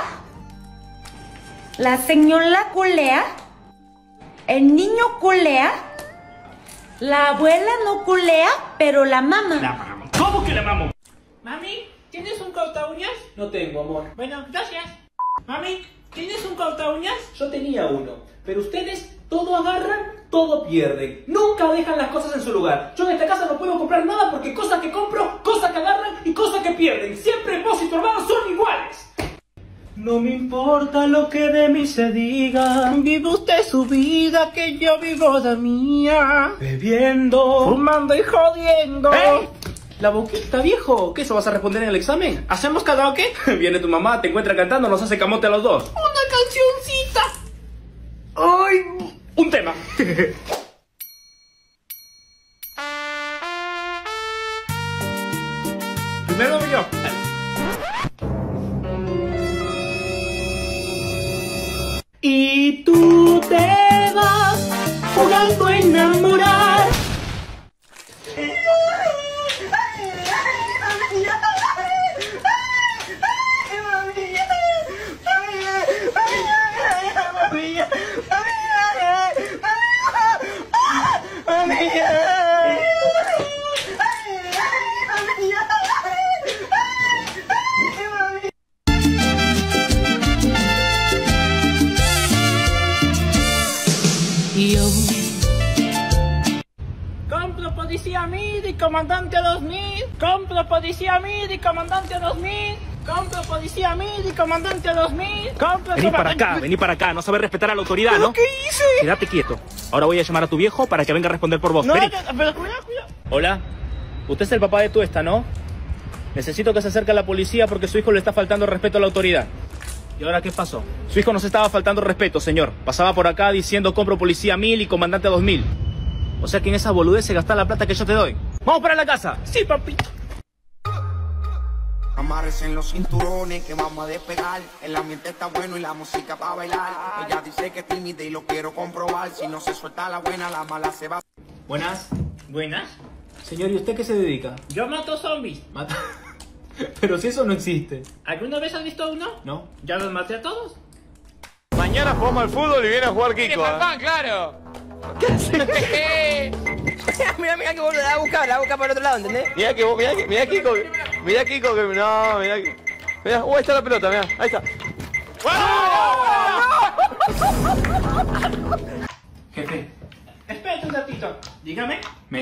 la señora Culea, el niño Culea, la abuela no culea, pero la mama. La mama. ¿Cómo que la mamo? Mami, ¿tienes un corta uñas? No tengo, amor. Bueno, gracias. Mami, ¿tienes un corta uñas? Yo tenía uno, pero ustedes todo agarran, todo pierden. Nunca dejan las cosas en su lugar. Yo en esta casa no puedo comprar nada porque cosas que compro, cosas que agarran y cosas que pierden. Siempre vos y tu hermano son iguales. No me importa lo que de mí se diga. Vive usted su vida, que yo vivo la mía. Bebiendo, fumando y jodiendo. ¡Ey! La boquita, viejo. ¿Qué, eso vas a responder en el examen? ¿Hacemos karaoke? Viene tu mamá, te encuentra cantando, nos hace camote a los dos. Una cancioncita. ¡Ay! Un tema. Primero yo. Y tú te vas jugando a enamorar. Compro policía MIDI, comandante 2000. Compro policía MIDI, comandante 2000. Compro policía MIDI, comandante 2000. Compro. Vení para acá, no sabes respetar a la autoridad, ¿no? ¿Qué hice? Quédate quieto. Ahora voy a llamar a tu viejo para que venga a responder por vos. No, Vení. pero cuidado. Hola, usted es el papá de tu esta, ¿no? Necesito que se acerque a la policía porque su hijo le está faltando respeto a la autoridad. ¿Y ahora qué pasó? Su hijo nos estaba faltando respeto, señor. Pasaba por acá diciendo compro policía 1000 y comandante 2000. O sea que en esa boludez se gasta la plata que yo te doy. ¡Vamos para la casa! Sí, papi. Amárrese en los cinturones que vamos a despegar. El ambiente está bueno y la música para bailar. Ella dice que es tímida y lo quiero comprobar. Si no se suelta la buena, la mala se va. Buenas. Buenas. Señor, ¿y usted qué se dedica? Yo mato zombies. Mata. Pero si eso no existe. ¿Alguna vez has visto uno? No. ¿Ya los maté a todos? Mañana jugamos al fútbol y viene a jugar Kiko. Claro. ¿Qué haces? mira que vos la buscar para el otro lado, ¿entendés? Mira Kiko, que no, mira, ahí está la pelota, mira, ahí está. Jefe. Espérate un ratito. Dígame.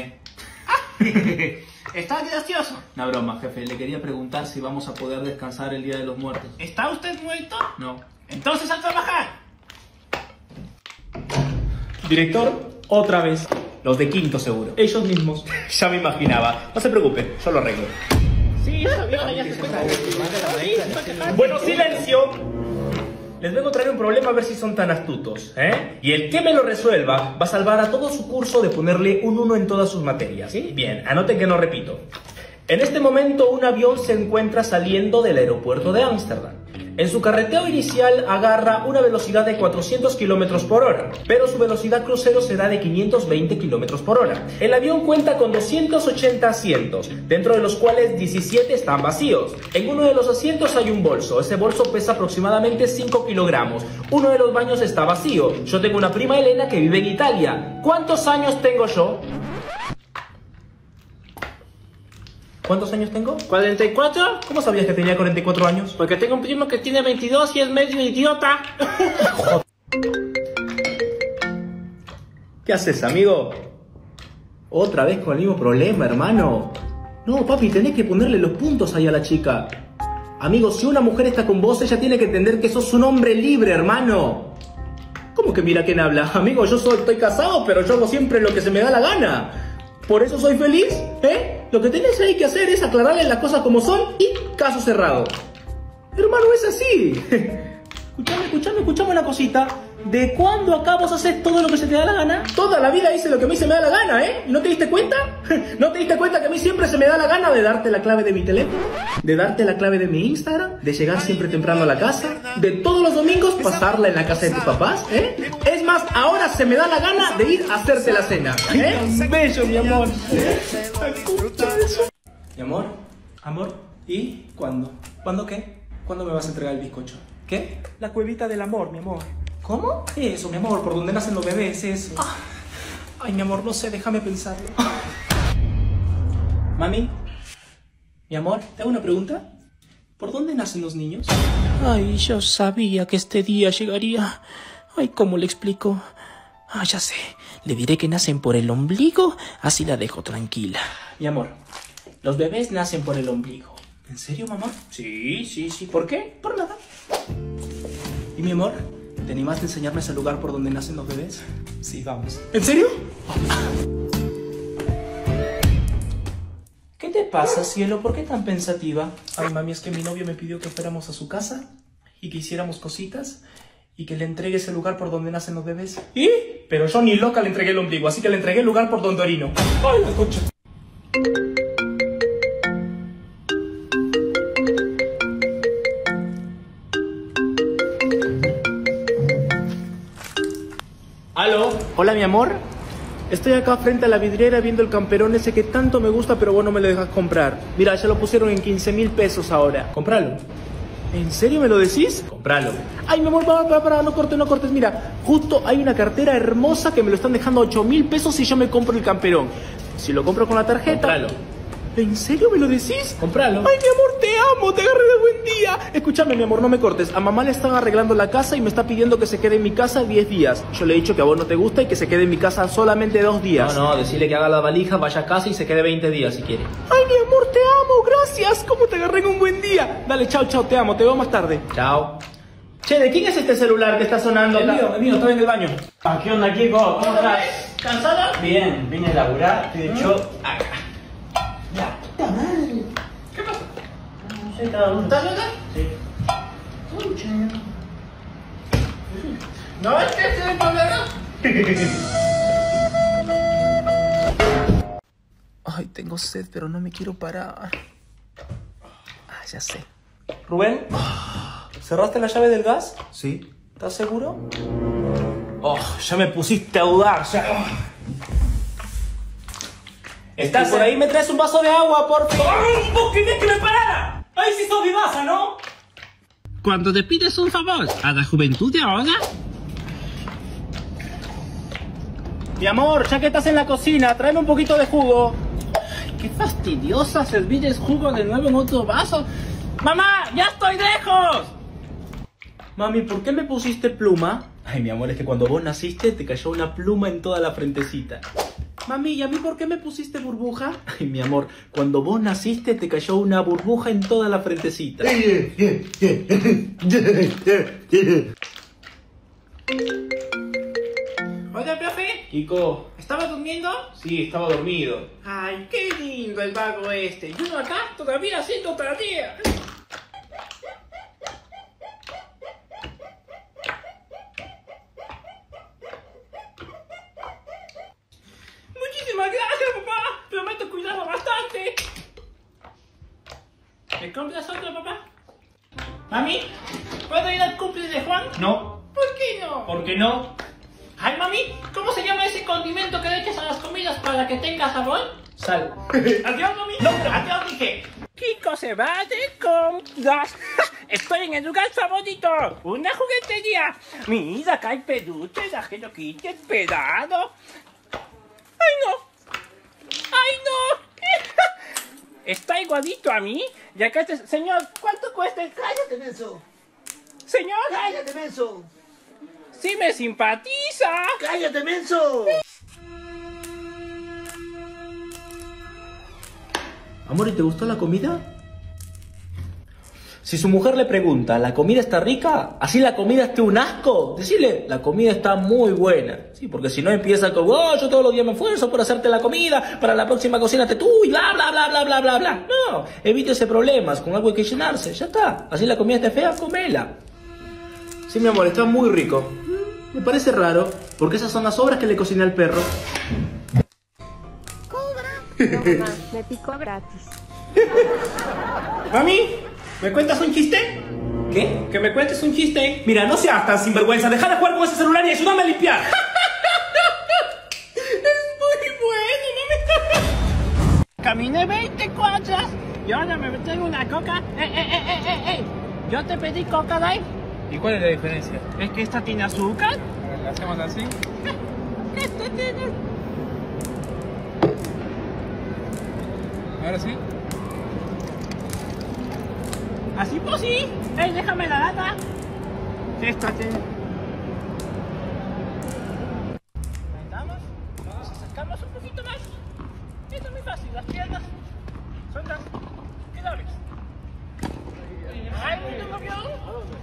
¿Está gracioso? Una broma, jefe. Le quería preguntar si vamos a poder descansar el Día de los Muertos. ¿Está usted muerto? No. Entonces a trabajar. Director, otra vez. Los de quinto seguro. Ellos mismos. Ya me imaginaba. No se preocupe, yo lo arreglo. Sí, Fabiola, ya se cuenta. Bueno, silencio. Les vengo a traer un problema a ver si son tan astutos, ¿eh? Y el que me lo resuelva va a salvar a todo su curso de ponerle un 1 en todas sus materias. ¿Sí? Bien, anoten que no repito. En este momento un avión se encuentra saliendo del aeropuerto de Ámsterdam. En su carreteo inicial agarra una velocidad de 400 km por hora, pero su velocidad crucero será de 520 km por hora. El avión cuenta con 280 asientos, dentro de los cuales 17 están vacíos. En uno de los asientos hay un bolso, ese bolso pesa aproximadamente 5 kilogramos. Uno de los baños está vacío. Yo tengo una prima Elena que vive en Italia. ¿Cuántos años tengo yo? ¿Cuántos años tengo? 44. ¿Cómo sabías que tenía 44 años? Porque tengo un primo que tiene 22 y es medio idiota. ¿Qué haces, amigo? ¿Otra vez con el mismo problema, hermano? No, papi, tenés que ponerle los puntos ahí a la chica. Amigo, si una mujer está con vos, ella tiene que entender que sos un hombre libre, hermano. ¿Cómo que mira quién habla? Amigo, estoy casado, pero yo hago siempre lo que se me da la gana. ¿Por eso soy feliz? ¿Eh? Lo que tenés ahí que hacer es aclararle las cosas como son y caso cerrado. Hermano, es así. Escuchame una cosita. ¿De cuándo acá vos haces todo lo que se te da la gana? Toda la vida hice lo que a mí se me da la gana, ¿eh? ¿No te diste cuenta? ¿No te diste cuenta que a mí siempre se me da la gana de darte la clave de mi teléfono? De darte la clave de mi Instagram, de llegar siempre temprano a la casa, de todos los domingos pasarla en la casa de tus papás, ¿eh? Es más, ahora se me da la gana de ir a hacerte la cena, ¿eh? Un beso, mi amor. Mi amor, ¿y cuándo? ¿Cuándo qué? ¿Cuándo me vas a entregar el bizcocho? ¿Qué? La cuevita del amor, mi amor. ¿Cómo? Eso, mi amor, por donde nacen los bebés, eso. Ay, mi amor, no sé, déjame pensarlo. Mami, mi amor, ¿te hago una pregunta? ¿Por dónde nacen los niños? Ay, yo sabía que este día llegaría. Ay, ¿cómo le explico? Ah, ya sé. Le diré que nacen por el ombligo, así la dejo tranquila. Mi amor, los bebés nacen por el ombligo. ¿En serio, mamá? Sí. ¿Por qué? Por nada. ¿Y mi amor? ¿Te animaste a enseñarme ese lugar por donde nacen los bebés? Sí, vamos. ¿En serio? ¿Qué te pasa, cielo? ¿Por qué tan pensativa? Ay, mami, es que mi novio me pidió que fuéramos a su casa y que hiciéramos cositas y que le entregue ese lugar por donde nacen los bebés. ¿Y? Pero yo ni loca le entregué el ombligo, así que le entregué el lugar por donde orino. ¡Ay, la concha! ¿Aló? Hola, mi amor. Estoy acá frente a la vidriera viendo el camperón ese que tanto me gusta, pero vos no me lo dejas comprar. Mira, ya lo pusieron en 15.000 pesos ahora. Compralo. ¿En serio me lo decís? Compralo. Ay, mi amor, para, no cortes. Mira, justo hay una cartera hermosa que me lo están dejando a 8.000 pesos si yo me compro el camperón. Si lo compro con la tarjeta... Compralo. ¿En serio me lo decís? Compralo. Ay, mi amor, te amo, te agarré de buen día. Escúchame, mi amor, no me cortes. A mamá le están arreglando la casa y me está pidiendo que se quede en mi casa 10 días. Yo le he dicho que a vos no te gusta y que se quede en mi casa solamente 2 días. No, decirle que haga la valija, vaya a casa y se quede 20 días si quiere. Ay, mi amor, te amo, gracias. ¿Cómo te agarré en un buen día? Dale, chao, te amo, te veo más tarde. Chao. Che, ¿de quién es este celular que está sonando? El mío, estoy en el baño. ¿Qué onda, Kiko? ¿Cómo estás? ¿Cansada? Bien, vine a laburar, de hecho, acá. Ya, puta madre. ¿Qué pasa? No sé, cada uno. ¿Estás loca? Sí. ¿No es que ese es el problema? Ay, tengo sed, pero no me quiero parar. Ah, ya sé. Rubén, ¿cerraste la llave del gas? Sí. ¿Estás seguro? Oh, ya me pusiste a dudar, ya. ¿Estás por ahí? ¿Me traes un vaso de agua, por favor? ¡Ay! ¿Vos querés que me parara? ¡Ay, si sos vivaza, ¿no? Cuando te pides un favor a la juventud de ahora... Mi amor, ya que estás en la cocina, tráeme un poquito de jugo. Ay, qué fastidiosa servir el jugo de nuevo en otro vaso. ¡Mamá, ya estoy lejos! Mami, ¿por qué me pusiste pluma? Ay, mi amor, es que cuando vos naciste te cayó una pluma en toda la frentecita. Mami, ¿y a mí por qué me pusiste burbuja? Ay, mi amor, cuando vos naciste te cayó una burbuja en toda la frentecita. Oiga, profe. Kiko, ¿Estaba durmiendo? Sí, estaba dormido. Ay, qué lindo el vago este. Y uno acá todavía haciendo tarea. Muchísimas gracias, papá. Prometo cuidarlo bastante. ¿Me compras otro, papá? Mami, ¿puedo ir al cumple de Juan? No. ¿Por qué no? ¿Por qué no? Ay, mami, ¿cómo se llama ese condimento que le echas a las comidas para que tenga sabor? Sal. Adiós, mami. No, pero... Adiós, dije. Kiko se va de compras. Estoy en el lugar favorito. Una juguetería. Mira, acá hay peluches, la Hello Kitty esperado. ¡Ay, no! ¡Ay, no! Está igualito a mí. Y acá este... Señor, ¿cuánto cuesta el... ¡Cállate, menso! Señor. ¡Cállate, menso! ¡Sí me simpatiza! ¡Cállate, menso! Amor, ¿y te gustó la comida? Si su mujer le pregunta, ¿la comida está rica? ¿Así la comida esté un asco? Decirle, la comida está muy buena. Sí, porque si no empieza con, oh, yo todos los días me esfuerzo por hacerte la comida, para la próxima cocínate tú y bla, bla, bla, bla, bla, bla, bla. No, evítese problemas, con algo hay que llenarse, ya está. Así la comida esté fea, comela. Sí, mi amor, está muy rico. Me parece raro, porque esas son las obras que le cociné al perro. No, mamá, me picó gratis. Mami, ¿me cuentas un chiste? ¿Qué? Que me cuentes un chiste. Mira, no seas tan sinvergüenza, deja de jugar con ese celular y ayúdame a limpiar. Es muy bueno, mami. Caminé 20 cuadras y ahora me tengo una coca. Yo te pedí coca, Dave. ¿Y cuál es la diferencia? Es que esta tiene azúcar. ¿La hacemos así? Esta tiene... ¿Ahora sí? Así pues sí. Déjame la lata. Esta tiene... Vamos a acercarnos un poquito más. Esto es muy fácil. Las piernas son las claves. ¡Ay, no tengo avión!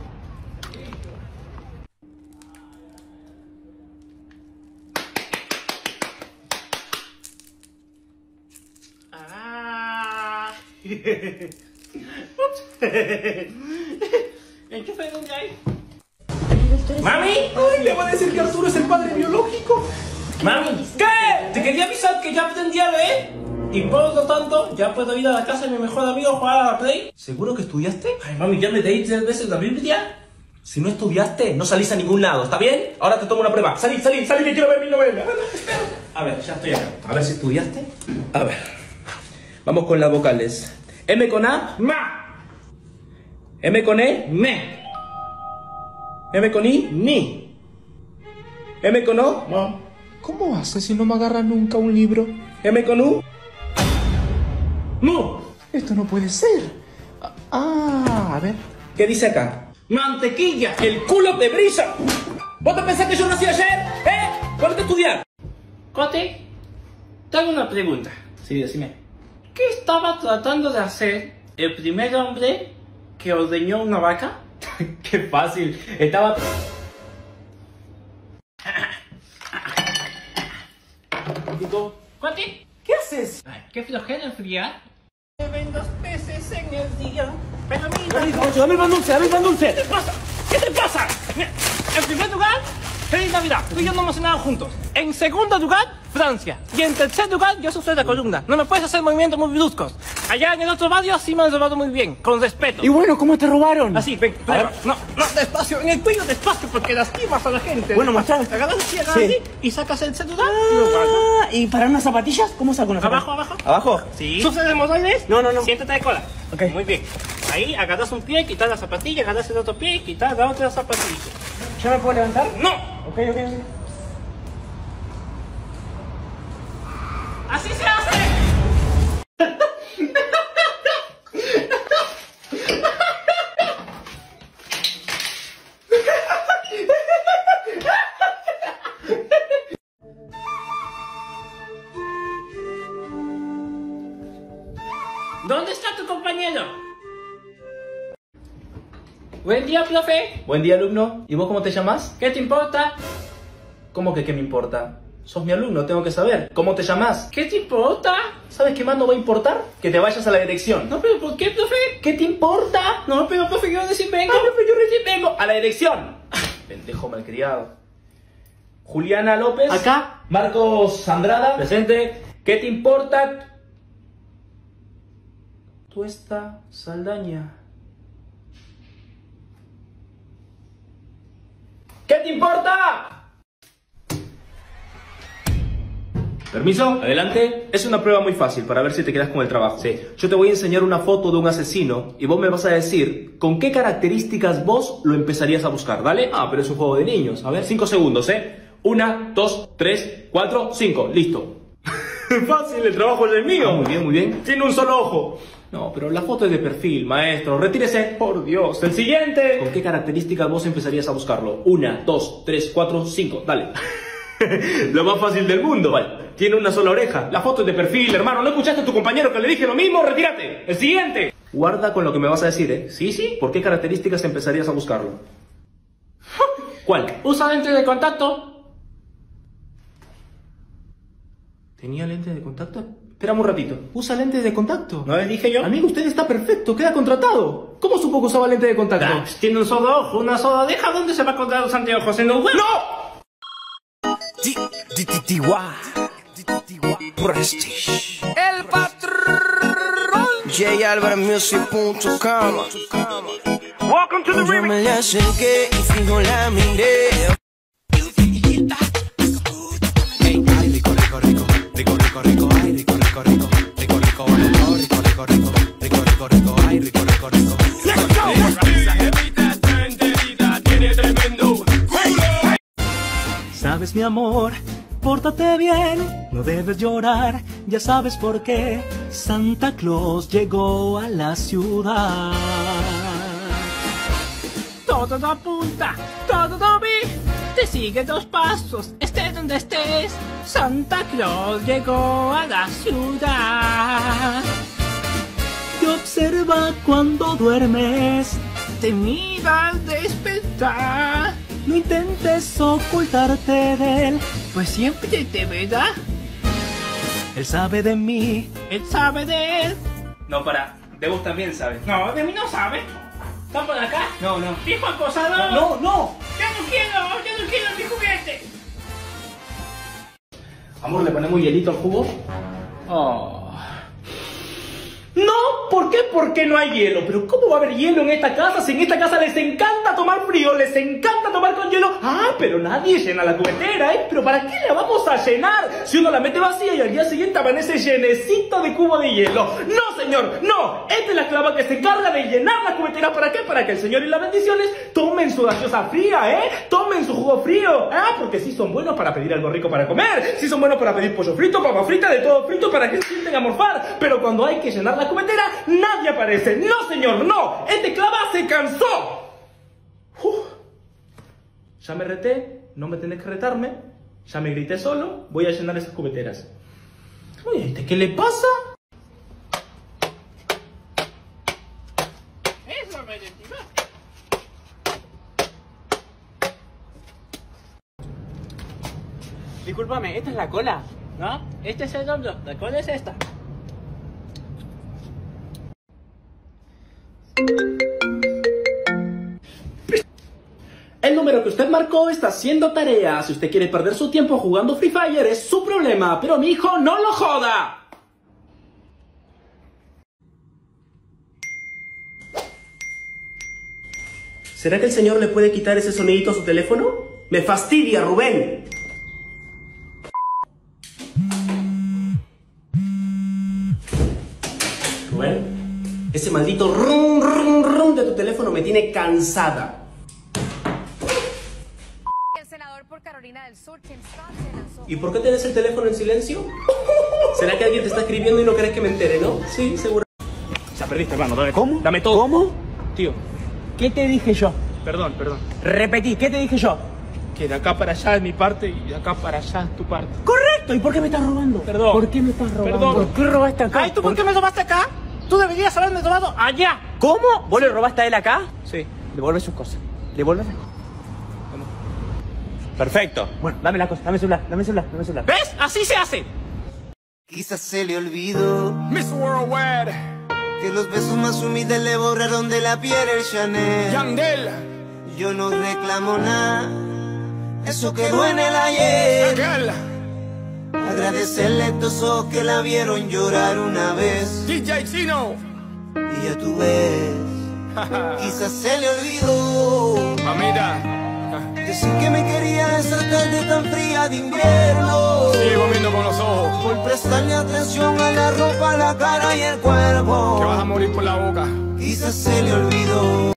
Enchufe dónde hay. ¡Mami! ¡Ay, le va a decir que Arturo es el padre biológico! Mami, ¿qué? Te quería avisar que ya aprendí a leer. Y por lo tanto, ya puedo ir a la casa de mi mejor amigo a jugar a la Play. ¿Seguro que estudiaste? Ay, mami, ¿ya me leí 3 veces la Biblia? Si no estudiaste, no salís a ningún lado, ¿está bien? Ahora te tomo una prueba. Salí, que quiero ver mi novela. A ver, ya estoy acá. A ver si estudiaste. A ver. Vamos con las vocales. M con A, ma. M con E, me. M con I, ni. M con O, no. ¿Cómo haces si no me agarra nunca un libro? M con U, mu. Esto no puede ser. A ver. ¿Qué dice acá? Mantequilla. ¡El culo de brisa! ¿Vos te pensás que yo nací ayer? Ponte a estudiar. Cote, te hago una pregunta. Sí, decime. ¿Qué estaba tratando de hacer el primer hombre que ordeñó una vaca? Qué fácil. Estaba... Cote, ¿qué haces? ay, qué flojera enfriar. Me ven 2 veces en el día. Pero mira... Dame el pan dulce, dame el pan dulce. ¿Qué te pasa? ¿Qué te pasa? Mira, en primer lugar, feliz Navidad. Tú y yo no hemos cenado juntos. En segundo lugar, Francia. Y en tercer lugar, yo soy la columna. No me puedes hacer movimientos muy bruscos. Allá en el otro barrio sí me han robado muy bien, con respeto. Y bueno, ¿cómo te robaron? Así, ven. No, despacio, en el cuello despacio, porque lastimas a la gente. Bueno, muestra. Agarras así, y sacas el celular ¿Y para unas zapatillas? ¿Cómo saco una zapatilla? Abajo. ¿Abajo? Sí. ¿Sufres de hemorroides? No. Siéntate de cola. Ok. Muy bien. Ahí agarras un pie, quitas la zapatilla, agarras el otro pie y quitas la otra zapatilla. ¿Ya me puedo levantar? ¡No! Ok. ¡Así se hace! ¿Dónde está tu compañero? Buen día, profe. Buen día, alumno. ¿Y vos cómo te llamas? ¿Qué te importa? ¿Cómo que qué me importa? Sos mi alumno, tengo que saber. ¿Cómo te llamas? ¿Qué te importa? ¿Sabes qué más no va a importar? Que te vayas a la dirección. No, pero ¿por qué, profe? ¿Qué te importa? No, pero profe, yo recién vengo. Ay, profe, yo recién vengo. A la dirección. Pendejo malcriado. Juliana López. Acá. Marcos Andrada. Presente. ¿Qué te importa? Tuesta Saldaña. ¿Qué te importa? Permiso, adelante. Es una prueba muy fácil para ver si te quedas con el trabajo. Sí. Yo te voy a enseñar una foto de un asesino y vos me vas a decir con qué características vos lo empezarías a buscar, ¿vale? Ah, pero es un juego de niños. A ver, 5 segundos, 1, 2, 3, 4, 5. Listo. Fácil, el trabajo es el mío. Muy bien, muy bien. Tiene un solo ojo. No, pero la foto es de perfil, maestro. Retírese. Por Dios. El siguiente. ¿Con qué características vos empezarías a buscarlo? 1, 2, 3, 4, 5. Dale. Lo más fácil del mundo. Vale. Tiene una sola oreja. La foto es de perfil, hermano. ¿No escuchaste a tu compañero que le dije lo mismo? Retírate. El siguiente. Guarda con lo que me vas a decir, ¿eh? Sí, sí. ¿Por qué características empezarías a buscarlo? ¿Cuál? Usa lentes de contacto. ¿Tenía lentes de contacto? Espérame un ratito. ¿Usa lentes de contacto? ¿No le dije yo? Amigo, usted está perfecto. Queda contratado. ¿Cómo supo que usaba lentes de contacto? Tiene un solo ojo, una sola oreja. ¿Dónde se va a encontrar los anteojos? ¿En los huevos? ¡No! Prestige. El patrón. JAlvarezmusic.com. Welcome to the Yo me le acerqué y fijo la miré. Ay, rico, rico, rico, rico, rico, rico, ay, rico, rico, rico, rico, rico, rico, rico, rico, rico, rico, rico, rico, ay, rico, rico, rico. Sabes, mi amor, pórtate bien, no debes llorar, ya sabes por qué Santa Claus llegó a la ciudad. Todo apunta, todo vi. Te sigue 2 pasos, estés donde estés. Santa Claus llegó a la ciudad. Te observa cuando duermes, te mira al despertar. No intentes ocultarte de él, pues siempre te verá. Él sabe de mí, él sabe de él. No, de vos también sabes. No, de mí no sabe. ¿Están por acá? No, no. ¡Hijo acosador! No, no. ¡Ya no quiero mi juguete! Amor, ¿le ponemos hielito al jugo? Oh. No, ¿por qué? Porque no hay hielo. Pero ¿cómo va a haber hielo en esta casa? Si en esta casa les encanta tomar frío, les encanta tomar con hielo. Ah, pero nadie llena la cubetera, ¿eh? ¿Pero para qué la vamos a llenar? Si uno la mete vacía y al día siguiente amanece llenecito de cubo de hielo. No, señor, no. Esta es la clava que se encarga de llenar la cubetera. ¿Para qué? Para que el señor y las bendiciones tomen su gaseosa fría, ¿eh? Tomen su jugo frío. Ah, porque sí son buenos para pedir algo rico para comer. Sí son buenos para pedir pollo frito, papa frita, de todo frito para que se sienten a morfar. Pero cuando hay que llenar la cubetera, nadie aparece. No, señor, no. Este clava se cansó. Ya me reté. No me tenés que retarme. Ya me grité solo. Voy a llenar esas cubeteras. Oye, ¿qué le pasa? Eso me identifica. Discúlpame, ¿esta es la cola? ¿No? Este es el hombro. La cola es esta. El número que usted marcó está haciendo tarea. Si usted quiere perder su tiempo jugando Free Fire es su problema, pero mi hijo no lo joda. ¿Será que el señor le puede quitar ese sonidito a su teléfono? ¡Me fastidia, Rubén! Rubén, ese maldito rum, rum, rum de tu teléfono me tiene cansada. El senador por Carolina del Sur, Tim Scott, se lanzó. ¿Y por qué tienes el teléfono en silencio? ¿Será que alguien te está escribiendo y no querés que me entere, no? Sí, seguro. Ya perdiste, hermano. ¿Cómo? Dame todo. ¿Cómo? Tío. ¿Qué te dije yo? Perdón. Repetí, ¿qué te dije yo? Que de acá para allá es mi parte y de acá para allá es tu parte. ¡Correcto! ¿Y por qué me estás robando? Perdón. ¿Por qué me estás robando? Perdón. ¿Por qué robaste acá? Ay, ¿tú por qué me robaste acá? Tú deberías haberme robado allá. ¿Cómo? ¿Vos le robaste a él acá? Sí. Devuelve sus cosas. Devuelve. Perfecto. Bueno, dame la cosa, dame el celular. ¿Ves? Así se hace. Quizás se le olvidó Miss Worldwide, que los besos más humildes le borraron de la piel el Chanel. Yandel, Yo no reclamo nada, eso quedó en el ayer. Miguel, Agradecerle a estos ojos que la vieron llorar una vez. DJ Chino, Y ya tú ves, quizás se le olvidó mamita, decir que me quería esa tarde tan fría de invierno. sigo viendo con los ojos, Por prestarle atención a la ropa, la cara y el cuerpo. que vas a morir por la boca. Quizás se le olvidó.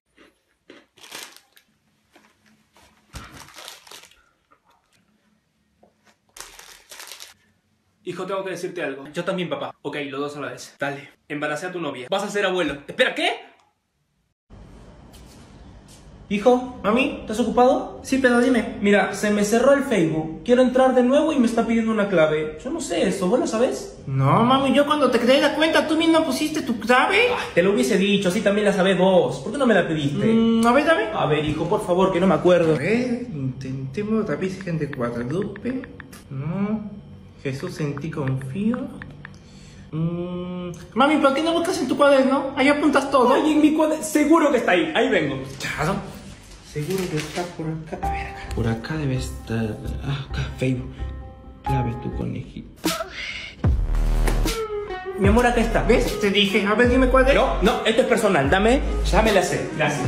Hijo, tengo que decirte algo. Yo también, papá. Ok, los dos a la vez. Dale. Embaracé a tu novia. Vas a ser abuelo. Espera, ¿qué? Hijo, mami, ¿estás ocupado? Sí, pero dime. Mira, se me cerró el Facebook. Quiero entrar de nuevo y me está pidiendo una clave. Yo no sé eso, ¿vos lo sabés? No, mami, yo cuando te creé la cuenta, ¿tú mismo pusiste tu clave? Te lo hubiese dicho, así también la sabés vos. ¿Por qué no me la pediste? A ver, dame. A ver, hijo, por favor, que no me acuerdo. A ver, intentemos otra vez, gente de Guadalupe. No. Jesús en ti confío. Mami, ¿por qué no buscas en tu cuaderno? Ahí apuntas todo. Ay, en mi cuaderno. Seguro que está ahí. Ahí vengo. Claro. Seguro que está por acá. A ver, acá. Por acá debe estar. Ah, acá, Facebook. Clave tu conejito. Mi amor, acá está. ¿Ves? Te dije. A ver, dime cuál es. No, esto es personal. Dame, ya me la sé. Gracias.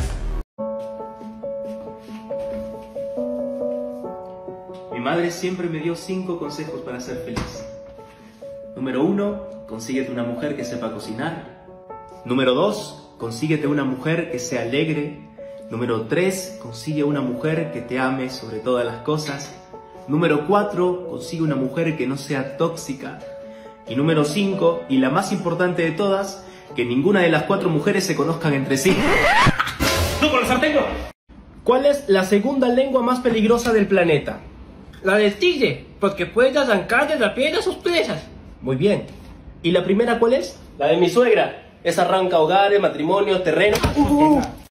Mi madre siempre me dio 5 consejos para ser feliz. Número 1, consíguete una mujer que sepa cocinar. Número 2, consíguete una mujer que sea alegre. Número 3, consigue una mujer que te ame sobre todas las cosas. Número 4, consigue una mujer que no sea tóxica. Y número 5, y la más importante de todas, que ninguna de las 4 mujeres se conozcan entre sí. ¡No con el sartén! ¿Cuál es la segunda lengua más peligrosa del planeta? La del tigre, porque puedes arrancarle la piel a sus presas. Muy bien. ¿Y la primera cuál es? La de mi suegra. Esa arranca hogares, matrimonios, terrenos.